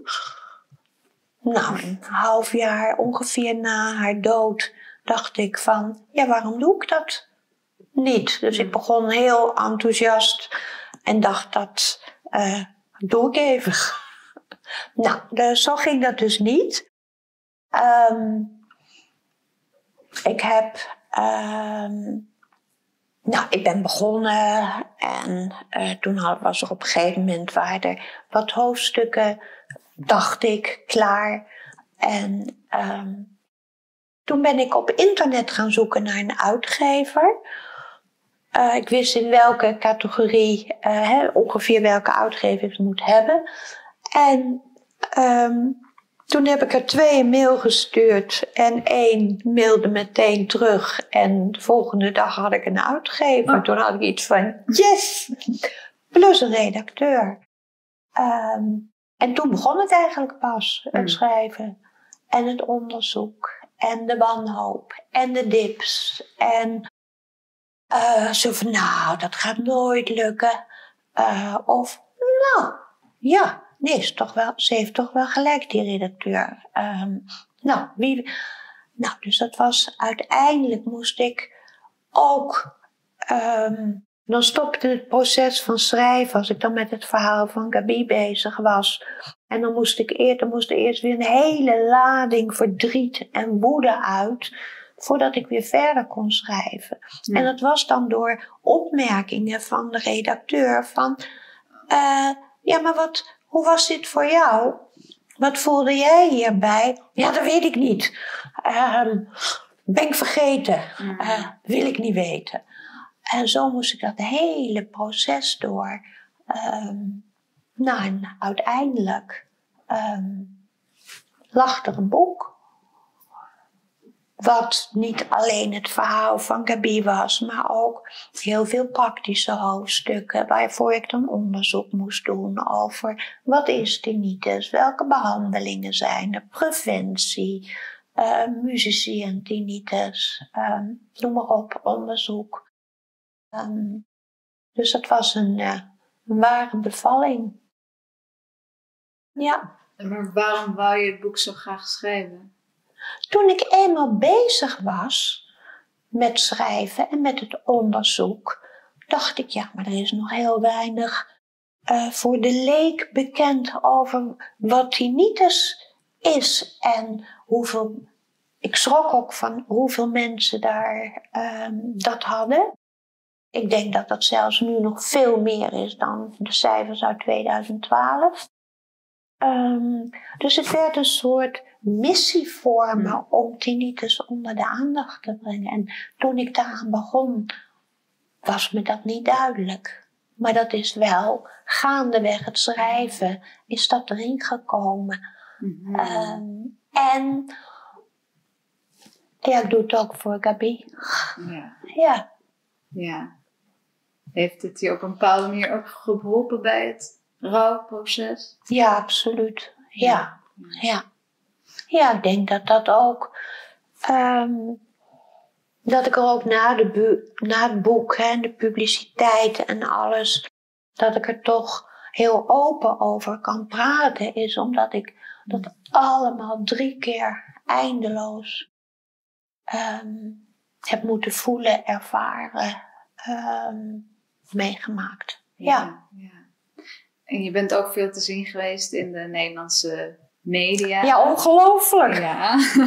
Nou, een half jaar ongeveer na haar dood dacht ik van... ja, waarom doe ik dat niet? Dus ik begon heel enthousiast en dacht dat uh, doe ik even. Nou, dus zo ging dat dus niet. Um, ik heb... Um, nou, ik ben begonnen en uh, toen was er op een gegeven moment waren er wat hoofdstukken, dacht ik, klaar. En um, toen ben ik op internet gaan zoeken naar een uitgever. Uh, ik wist in welke categorie, uh, hè, ongeveer welke uitgever ik moet hebben. En um, toen heb ik er twee een mail gestuurd en één mailde meteen terug. En de volgende dag had ik een uitgever. Oh. Toen had ik iets van, yes! Plus een redacteur. Um, en toen begon het eigenlijk pas, het mm. schrijven. En het onderzoek. En de wanhoop. En de dips. En uh, zo van, nou, dat gaat nooit lukken. Uh, of, nou, ja. Nee, is toch wel, ze heeft toch wel gelijk, die redacteur. Um, nou, wie, nou, dus dat was uiteindelijk moest ik ook... Um, dan stopte het proces van schrijven als ik dan met het verhaal van Gabi bezig was. En dan moest ik eerst, dan moest er eerst weer een hele lading verdriet en woede uit... voordat ik weer verder kon schrijven. Ja. En dat was dan door opmerkingen van de redacteur van... Uh, ja, maar wat... Hoe was dit voor jou? Wat voelde jij hierbij? Ja, dat weet ik niet. Uh, ben ik vergeten. Uh, wil ik niet weten. En zo moest ik dat hele proces door. Um, nou, en uiteindelijk um, lag er een boek. Wat niet alleen het verhaal van Gabi was, maar ook heel veel praktische hoofdstukken waarvoor ik dan onderzoek moest doen over wat is tinnitus, welke behandelingen zijn er, preventie, uh, muzici en tinnitus, um, noem maar op, onderzoek. Um, dus dat was een, uh, een ware bevalling. Ja. Maar waarom wou je het boek zo graag schrijven? Toen ik eenmaal bezig was met schrijven en met het onderzoek, dacht ik, ja, maar er is nog heel weinig uh, voor de leek bekend over wat tinnitus is en hoeveel. Ik schrok ook van hoeveel mensen daar um, dat hadden. Ik denk dat dat zelfs nu nog veel meer is dan de cijfers uit tweeduizend twaalf. Um, dus het werd een soort missie voor me hmm. om tinnitus onder de aandacht te brengen. En toen ik daaraan begon, was me dat niet duidelijk. Maar dat is wel, gaandeweg het schrijven, is dat erin gekomen. Mm-hmm. Um, en ja, ik doe het ook voor Gabi. Ja. Ja. Ja. Heeft het je op een bepaalde manier ook geholpen bij het rouwproces? Ja, absoluut. Ja. Ja. Ja, ik denk dat dat ook... Um, dat ik er ook na, de bu- na het boek en de publiciteit en alles... dat ik er toch heel open over kan praten is omdat ik dat allemaal drie keer eindeloos um, heb moeten voelen, ervaren, um, meegemaakt. Ja. Ja, ja. En je bent ook veel te zien geweest in de Nederlandse media. Ja, ongelooflijk. Ja.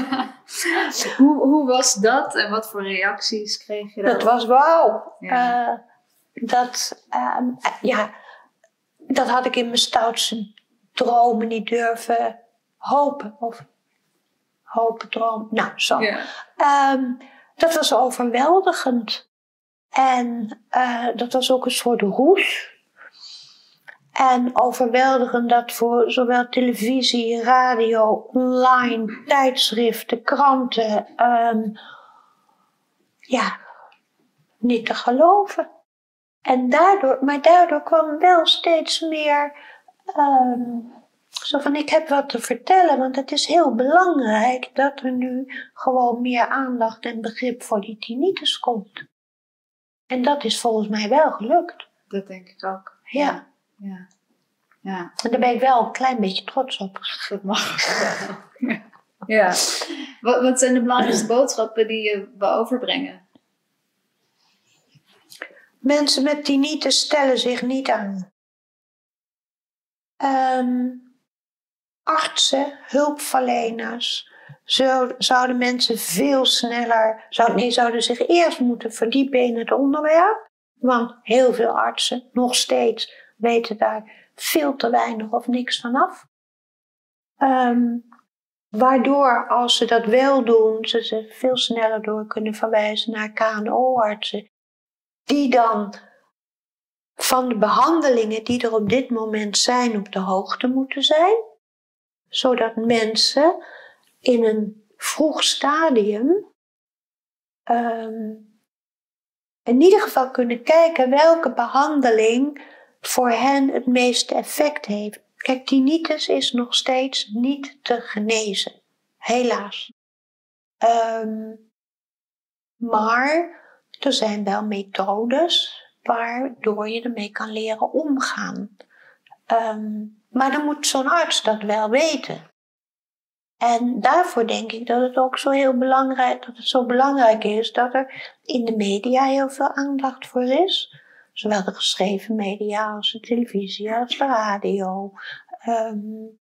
hoe, hoe was dat en wat voor reacties kreeg je daarop? Dat was wauw. Ja. Uh, dat, uh, ja, dat had ik in mijn stoutste dromen niet durven hopen. Of hopen, dromen. Nou, zo. Ja. Um, dat was overweldigend. En uh, dat was ook een soort roes. En overweldigend dat voor zowel televisie, radio, online, tijdschriften, kranten. Um, ja, niet te geloven. En daardoor, maar daardoor kwam wel steeds meer um, zo van ik heb wat te vertellen, want het is heel belangrijk dat er nu gewoon meer aandacht en begrip voor die tinnitus komt. En dat is volgens mij wel gelukt. Dat denk ik ook. Ja. Ja. ja. ja. En daar ben ik wel een klein beetje trots op. Dat mag wel. Ja. ja. Wat, wat zijn de belangrijkste boodschappen die je wil overbrengen? Mensen met tinnitus stellen zich niet aan. Um, artsen, hulpverleners, zo, zouden mensen veel sneller, zou, nee, zouden zich eerst moeten verdiepen in het onderwerp. Want heel veel artsen, nog steeds, weten daar veel te weinig of niks van af. Um, waardoor, als ze dat wel doen, ze ze veel sneller door kunnen verwijzen naar K N O-artsen. Die dan van de behandelingen die er op dit moment zijn op de hoogte moeten zijn. Zodat mensen in een vroeg stadium um, in ieder geval kunnen kijken welke behandeling voor hen het meeste effect heeft. Kijk, tinnitus is nog steeds niet te genezen. Helaas. Um, maar er zijn wel methodes waardoor je ermee kan leren omgaan. Um, maar dan moet zo'n arts dat wel weten. En daarvoor denk ik dat het ook zo heel belangrijk, dat het zo belangrijk is dat er in de media heel veel aandacht voor is. Zowel de geschreven media als de televisie als de radio. Um,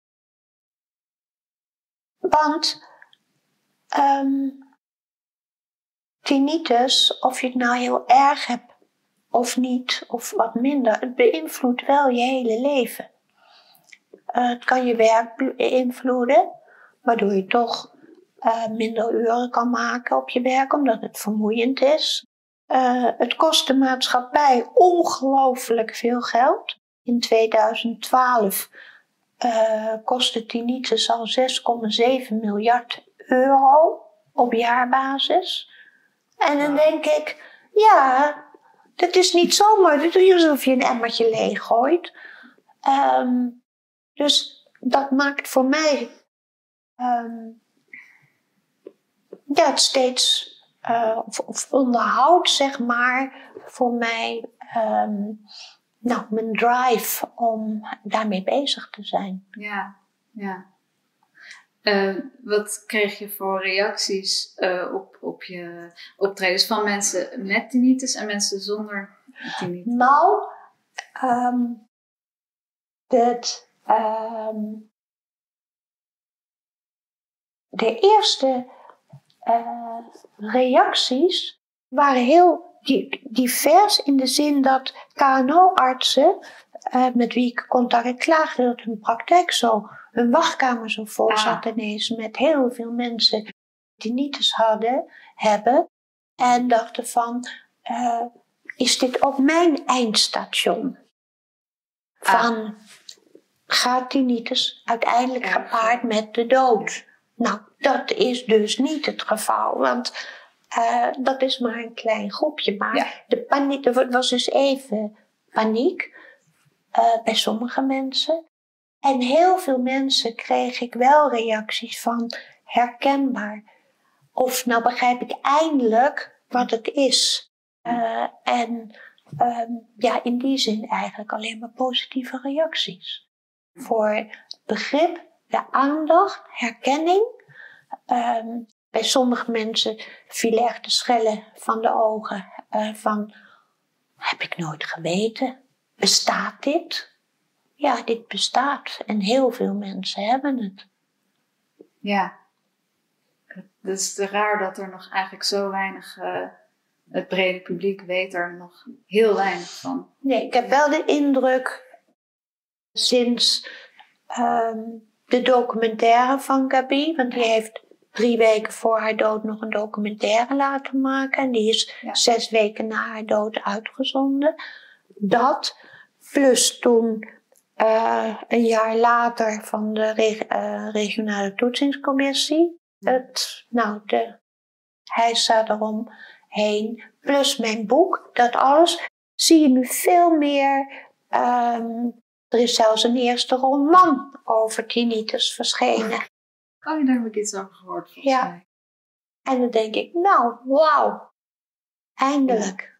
want um, tinnitus, of je het nou heel erg hebt of niet, of wat minder, het beïnvloedt wel je hele leven. Uh, het kan je werk beïnvloeden, waardoor je toch uh, minder uren kan maken op je werk, omdat het vermoeiend is. Uh, het kost de maatschappij ongelooflijk veel geld. In tweeduizend twaalf uh, kostte tinnitus al zes komma zeven miljard euro op jaarbasis. En dan denk ik, ja, dat is niet zomaar, dat is alsof je een emmertje leeg gooit. Um, dus dat maakt voor mij um, ja, het steeds, uh, of, of onderhoudt zeg maar, voor mij um, nou, mijn drive om daarmee bezig te zijn. Ja, ja. Uh, wat kreeg je voor reacties uh, op, op je optredens van mensen met tinnitus en mensen zonder tinnitus? Nou, um, dat, um, de eerste uh, reacties waren heel divers in de zin dat K N O-artsen uh, met wie ik contact heb klaagden dat hun praktijk zo, hun wachtkamer zo vol ah. zat ineens met heel veel mensen die tinnitus hadden, hebben en dachten van, uh, is dit ook mijn eindstation? Van, ah. gaat tinnitus uiteindelijk ja, gepaard met de dood? Nou, dat is dus niet het geval, want uh, dat is maar een klein groepje. Maar ja. de paniek, er was dus even paniek uh, bij sommige mensen. En heel veel mensen kreeg ik wel reacties van herkenbaar. Of nou begrijp ik eindelijk wat het is. Uh, en um, ja, in die zin eigenlijk alleen maar positieve reacties. Voor begrip, de aandacht, herkenning. Um, bij sommige mensen vielen echt de schellen van de ogen. Uh, van, heb ik nooit geweten? Bestaat dit? Ja, dit bestaat. En heel veel mensen hebben het. Ja. Het is te raar dat er nog eigenlijk zo weinig... Uh, het brede publiek weet er nog heel weinig van. Nee, ik heb wel de indruk... sinds um, de documentaire van Gabi... want die heeft drie weken voor haar dood nog een documentaire laten maken... en die is ja. zes weken na haar dood uitgezonden. Dat, plus toen uh, een jaar later van de reg- uh, regionale toetsingscommissie... het, nou, de heisa eromheen, plus mijn boek, dat alles... zie je nu veel meer... Um, er is zelfs een eerste roman over tinnitus verschenen. Oh, daar heb ik iets over gehoord, volgens ja. mij. En dan denk ik, nou, wauw. Eindelijk.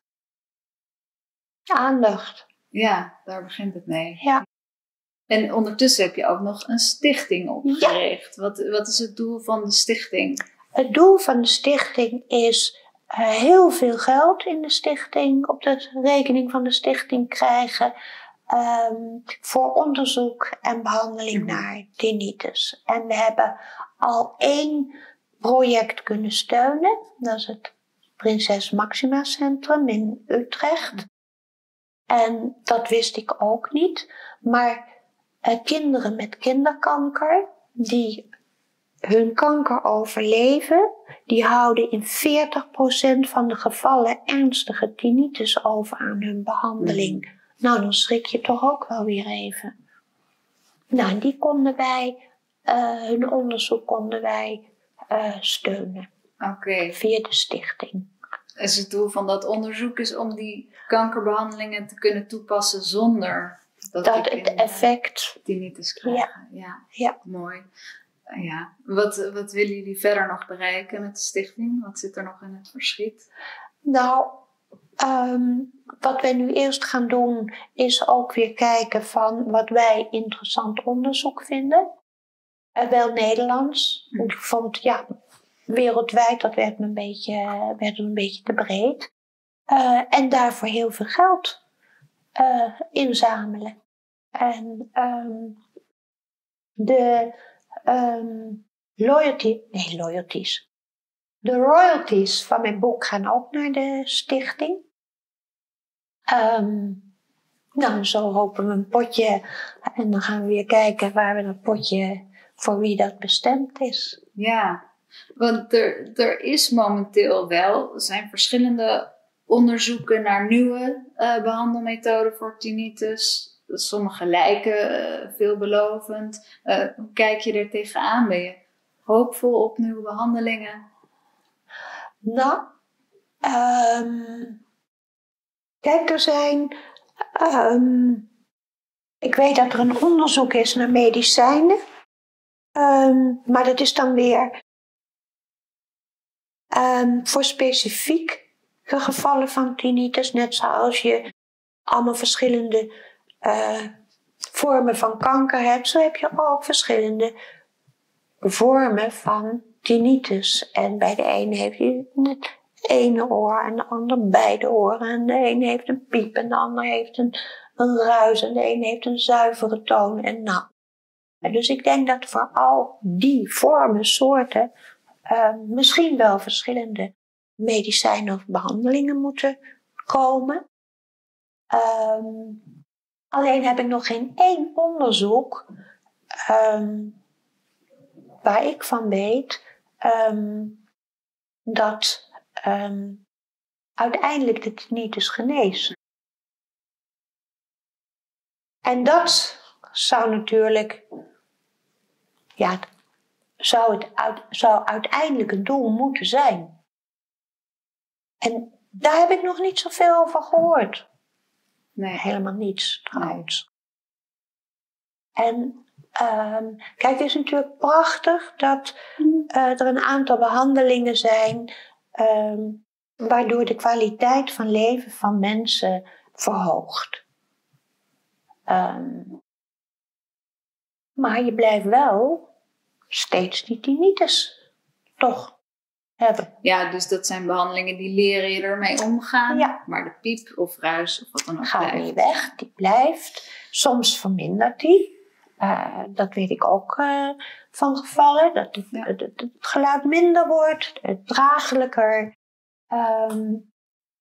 Ja. Aandacht. Ja, daar begint het mee. Ja. En ondertussen heb je ook nog een stichting opgericht. Ja. Wat, wat is het doel van de stichting? Het doel van de stichting is uh, heel veel geld in de stichting, op de rekening van de stichting krijgen... Um, voor onderzoek en behandeling mm-hmm. naar tinnitus. En we hebben al één project kunnen steunen. Dat is het Prinses Maxima Centrum in Utrecht. Mm-hmm. En dat wist ik ook niet. Maar uh, kinderen met kinderkanker die hun kanker overleven, die houden in veertig procent van de gevallen ernstige tinnitus over aan hun behandeling. Mm-hmm. Nou, dan schrik je toch ook wel weer even. Nou, die konden wij, uh, hun onderzoek konden wij uh, steunen. Oké. Okay. Via de stichting. Dus het doel van dat onderzoek is om die kankerbehandelingen te kunnen toepassen zonder dat, dat het effect tinnitus krijgen. Ja. Ja. ja. Mooi. Ja. Wat, wat willen jullie verder nog bereiken met de stichting? Wat zit er nog in het verschiet? Nou... Um, wat wij nu eerst gaan doen is ook weer kijken van wat wij interessant onderzoek vinden. Uh, wel Nederlands. Mm. Ik vond, ja, wereldwijd, dat werd me een beetje, werd een beetje te breed. Uh, en daarvoor heel veel geld uh, inzamelen. En um, de um, loyalty, nee, loyalties. De royalties van mijn boek gaan ook naar de stichting. Um, nou, zo hopen we een potje. En dan gaan we weer kijken waar we dat potje, voor wie dat bestemd is. Ja, want er, er is momenteel wel, er zijn verschillende onderzoeken naar nieuwe uh, behandelmethoden voor tinnitus. Sommige lijken uh, veelbelovend. Uh, hoe kijk je er tegenaan? Ben je hoopvol op nieuwe behandelingen? Nou, um, kijk, er zijn... Um, ik weet dat er een onderzoek is naar medicijnen. Um, maar dat is dan weer um, voor specifieke gevallen van tinnitus. Net zoals je allemaal verschillende uh, vormen van kanker hebt. Zo heb je ook verschillende vormen van tinnitus. En bij de ene heeft je het ene oor en de ander beide oren. En de ene heeft een piep en de ander heeft een, een ruis. En de ene heeft een zuivere toon. En nou. En dus ik denk dat voor al die vormen, soorten, uh, misschien wel verschillende medicijnen of behandelingen moeten komen. Um, alleen heb ik nog geen één onderzoek um, waar ik van weet um, dat um, uiteindelijk de tinnitus geneest. En dat zou natuurlijk, ja, zou het uit, zou uiteindelijk het doel moeten zijn. En daar heb ik nog niet zoveel over gehoord. Nee, helemaal niets trouwens. Nee. En um, kijk, het is natuurlijk prachtig dat uh, er een aantal behandelingen zijn um, waardoor de kwaliteit van leven van mensen verhoogt. Um, maar je blijft wel steeds die tinnitus toch hebben. Ja, dus dat zijn behandelingen die leren je ermee omgaan. Ja. Maar de piep of ruis of wat dan ook gaat blijft. niet weg, die blijft. Soms vermindert die. Uh, dat weet ik ook uh, van gevallen. Dat het, ja. het, het geluid minder wordt, het draaglijker. Um,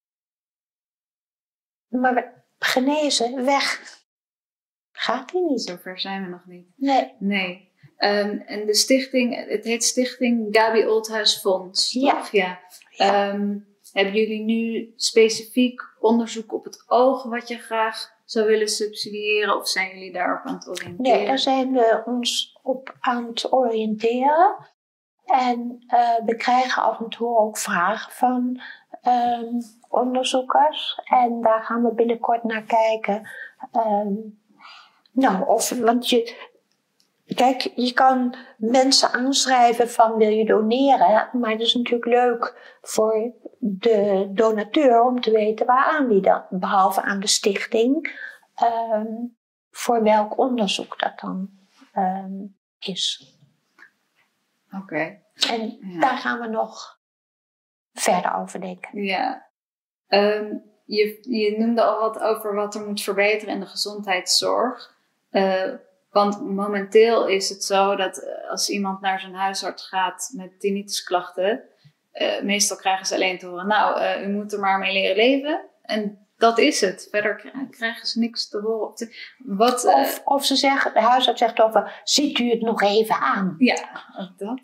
maar genezen, weg. Gaat die niet. Zover zijn we nog niet. Nee. Nee. Um, en de stichting, het heet Stichting Gabi Oldhuis Fonds, ja. toch? Ja. ja. Um, hebben jullie nu specifiek onderzoek op het oog wat je graag zou willen subsidiëren? Of zijn jullie daarop aan het oriënteren? Nee, daar zijn we ons op aan het oriënteren. En uh, we krijgen af en toe ook vragen van um, onderzoekers. En daar gaan we binnenkort naar kijken. Um, nou, of, want je... Kijk, je kan mensen aanschrijven van wil je doneren, maar het is natuurlijk leuk voor de donateur om te weten waaraan die dan, behalve aan de stichting, um, voor welk onderzoek dat dan um, is. Oké. Okay. En ja. daar gaan we nog verder over denken. Ja. Um, je, je noemde al wat over wat er moet verbeteren in de gezondheidszorg. Uh, Want momenteel is het zo dat als iemand naar zijn huisarts gaat met tinnitusklachten, uh, meestal krijgen ze alleen te horen, nou, uh, u moet er maar mee leren leven. En dat is het. Verder krijgen ze niks te horen. Wat, uh, of, of ze zeggen, de huisarts zegt over, ziet u het nog even aan? Ja, ook dat.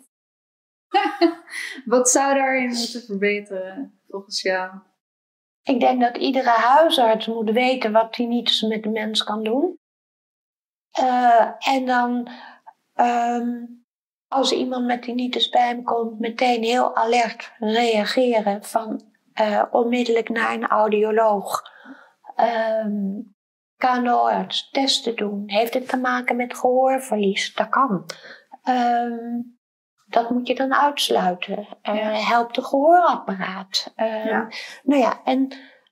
Wat zou daarin moeten verbeteren volgens jou? Ik denk dat iedere huisarts moet weten wat tinnitus met de mens kan doen. Uh, en dan, um, als iemand met tinnitus bij hem komt, meteen heel alert reageren van uh, onmiddellijk naar een audioloog. Um, K N O-arts, testen doen. Heeft het te maken met gehoorverlies? Dat kan. Um, dat moet je dan uitsluiten. Uh, ja. Helpt de gehoorapparaat. Uh, ja. Nou ja, en...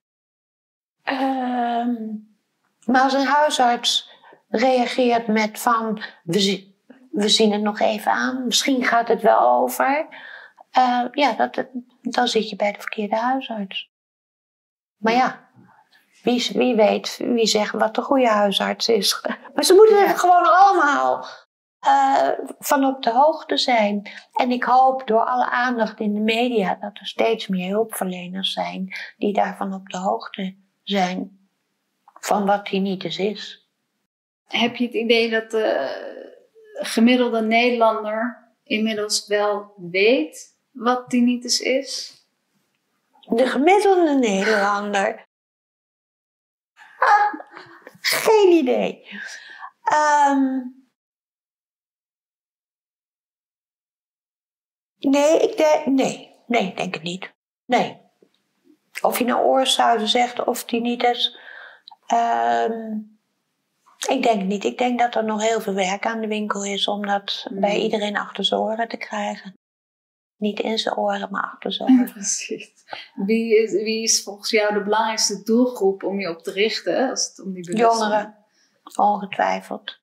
Uh, maar als een huisarts reageert met van, we, zi- we zien het nog even aan, misschien gaat het wel over. Uh, ja, dat, dan zit je bij de verkeerde huisarts. Maar ja, wie, wie weet, wie zegt wat de goede huisarts is. Maar ze moeten er gewoon allemaal uh, van op de hoogte zijn. En ik hoop door alle aandacht in de media dat er steeds meer hulpverleners zijn die daarvan op de hoogte zijn van wat tinnitus is. Heb je het idee dat de gemiddelde Nederlander inmiddels wel weet wat tinnitus is? De gemiddelde Nederlander? Ah, geen idee. Um, nee, ik denk, nee, nee, ik denk het niet. Nee. Of je nou oorsuizen zegt of tinnitus. Um, Ik denk niet. Ik denk dat er nog heel veel werk aan de winkel is om dat mm. bij iedereen achter zijn oren te krijgen. Niet in zijn oren, maar achter zijn oren. Precies. Wie is, wie is volgens jou de belangrijkste doelgroep om je op te richten als het om die bewustzijn? Jongeren, ongetwijfeld.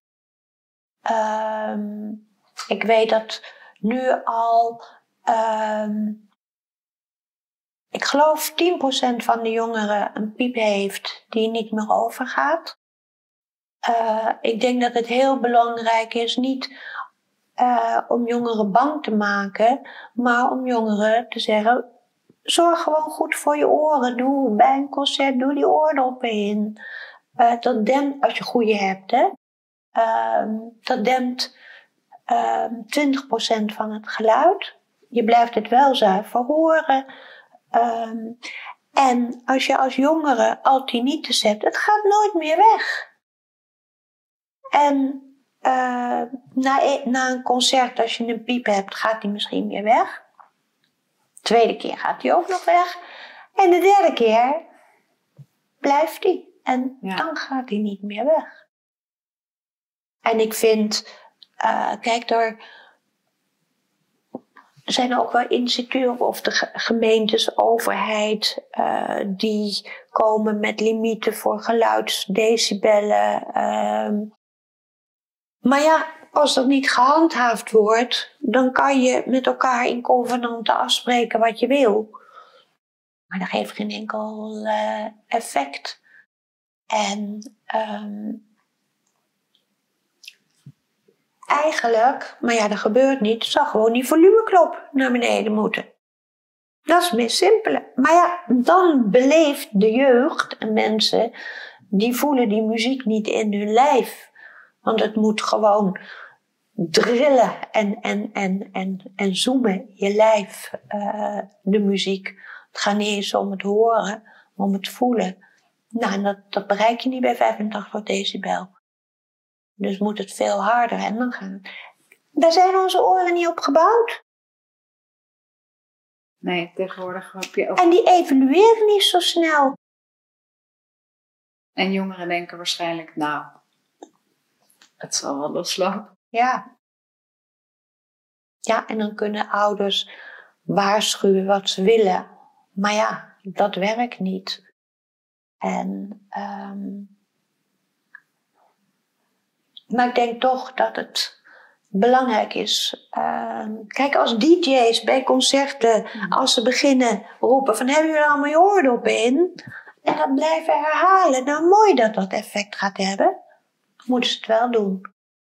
Um, ik weet dat nu al, um, ik geloof tien procent van de jongeren een piep heeft die niet meer overgaat. Uh, ik denk dat het heel belangrijk is, niet uh, om jongeren bang te maken, maar om jongeren te zeggen, zorg gewoon goed voor je oren. Doe bij een concert, doe die oordoppen in. Uh, dat dempt, als je goede hebt, hè. Uh, dat dempt uh, twintig procent van het geluid. Je blijft het wel zuiver horen. Uh, en als je als jongere al tinnitus hebt, het gaat nooit meer weg. En uh, na, na een concert, als je een piep hebt, gaat die misschien weer weg. De tweede keer gaat die ook nog weg. En de derde keer blijft die. En ja. dan gaat die niet meer weg. En ik vind, uh, kijk, er zijn ook wel instituten of de gemeentes, overheid, uh, die komen met limieten voor geluidsdecibellen. Uh, Maar ja, als dat niet gehandhaafd wordt, dan kan je met elkaar in convenanten afspreken wat je wil. Maar dat geeft geen enkel uh, effect. En um, eigenlijk, maar ja, dat gebeurt niet, zal gewoon die volumeknop naar beneden moeten. Dat is het meest simpele. Maar ja, dan beleeft de jeugd en mensen, die voelen die muziek niet in hun lijf. Want het moet gewoon drillen en, en, en, en, en zoomen, je lijf, uh, de muziek. Het gaat niet eens om het horen, maar om het voelen. Nou, en dat, dat bereik je niet bij vijfentachtig decibel. Dus moet het veel harder en dan gaan. Daar zijn onze oren niet op gebouwd. Nee, tegenwoordig heb je ook... En die evolueren niet zo snel. En jongeren denken waarschijnlijk, nou, het zal wel loslopen. Ja. Ja, en dan kunnen ouders waarschuwen wat ze willen. Maar ja, dat werkt niet. En, um, maar ik denk toch dat het belangrijk is. Uh, kijk, als D J's bij concerten, als ze beginnen roepen van hebben jullie allemaal je oordoppen in? En dat blijven herhalen. Nou, mooi dat dat effect gaat hebben. Dan moeten ze het wel doen.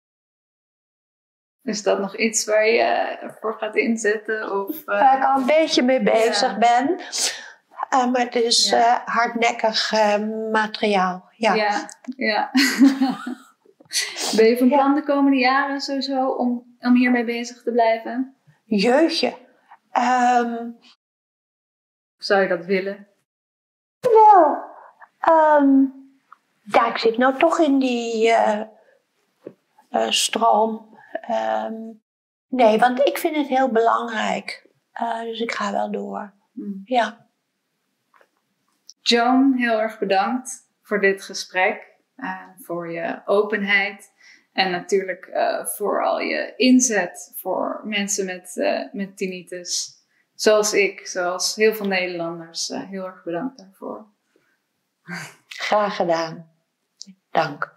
Is dat nog iets waar je voor gaat inzetten? Of, uh... Waar ik al een beetje mee bezig ja. ben. Uh, maar het is ja. uh, hardnekkig uh, materiaal. Ja, ja. ja. Ben je van plan ja. de komende jaren sowieso om, om hiermee bezig te blijven? Jeugdje. Um, Zou je dat willen? Wel. Um, ja, ik zit nou toch in die uh, uh, stroom. Um, nee, want ik vind het heel belangrijk. Uh, dus ik ga wel door. Hmm. Ja. Joan, heel erg bedankt voor dit gesprek. Uh, voor je openheid. En natuurlijk uh, voor al je inzet voor mensen met, uh, met tinnitus. Zoals ik, zoals heel veel Nederlanders. Uh, heel erg bedankt daarvoor. Graag gedaan. Dank.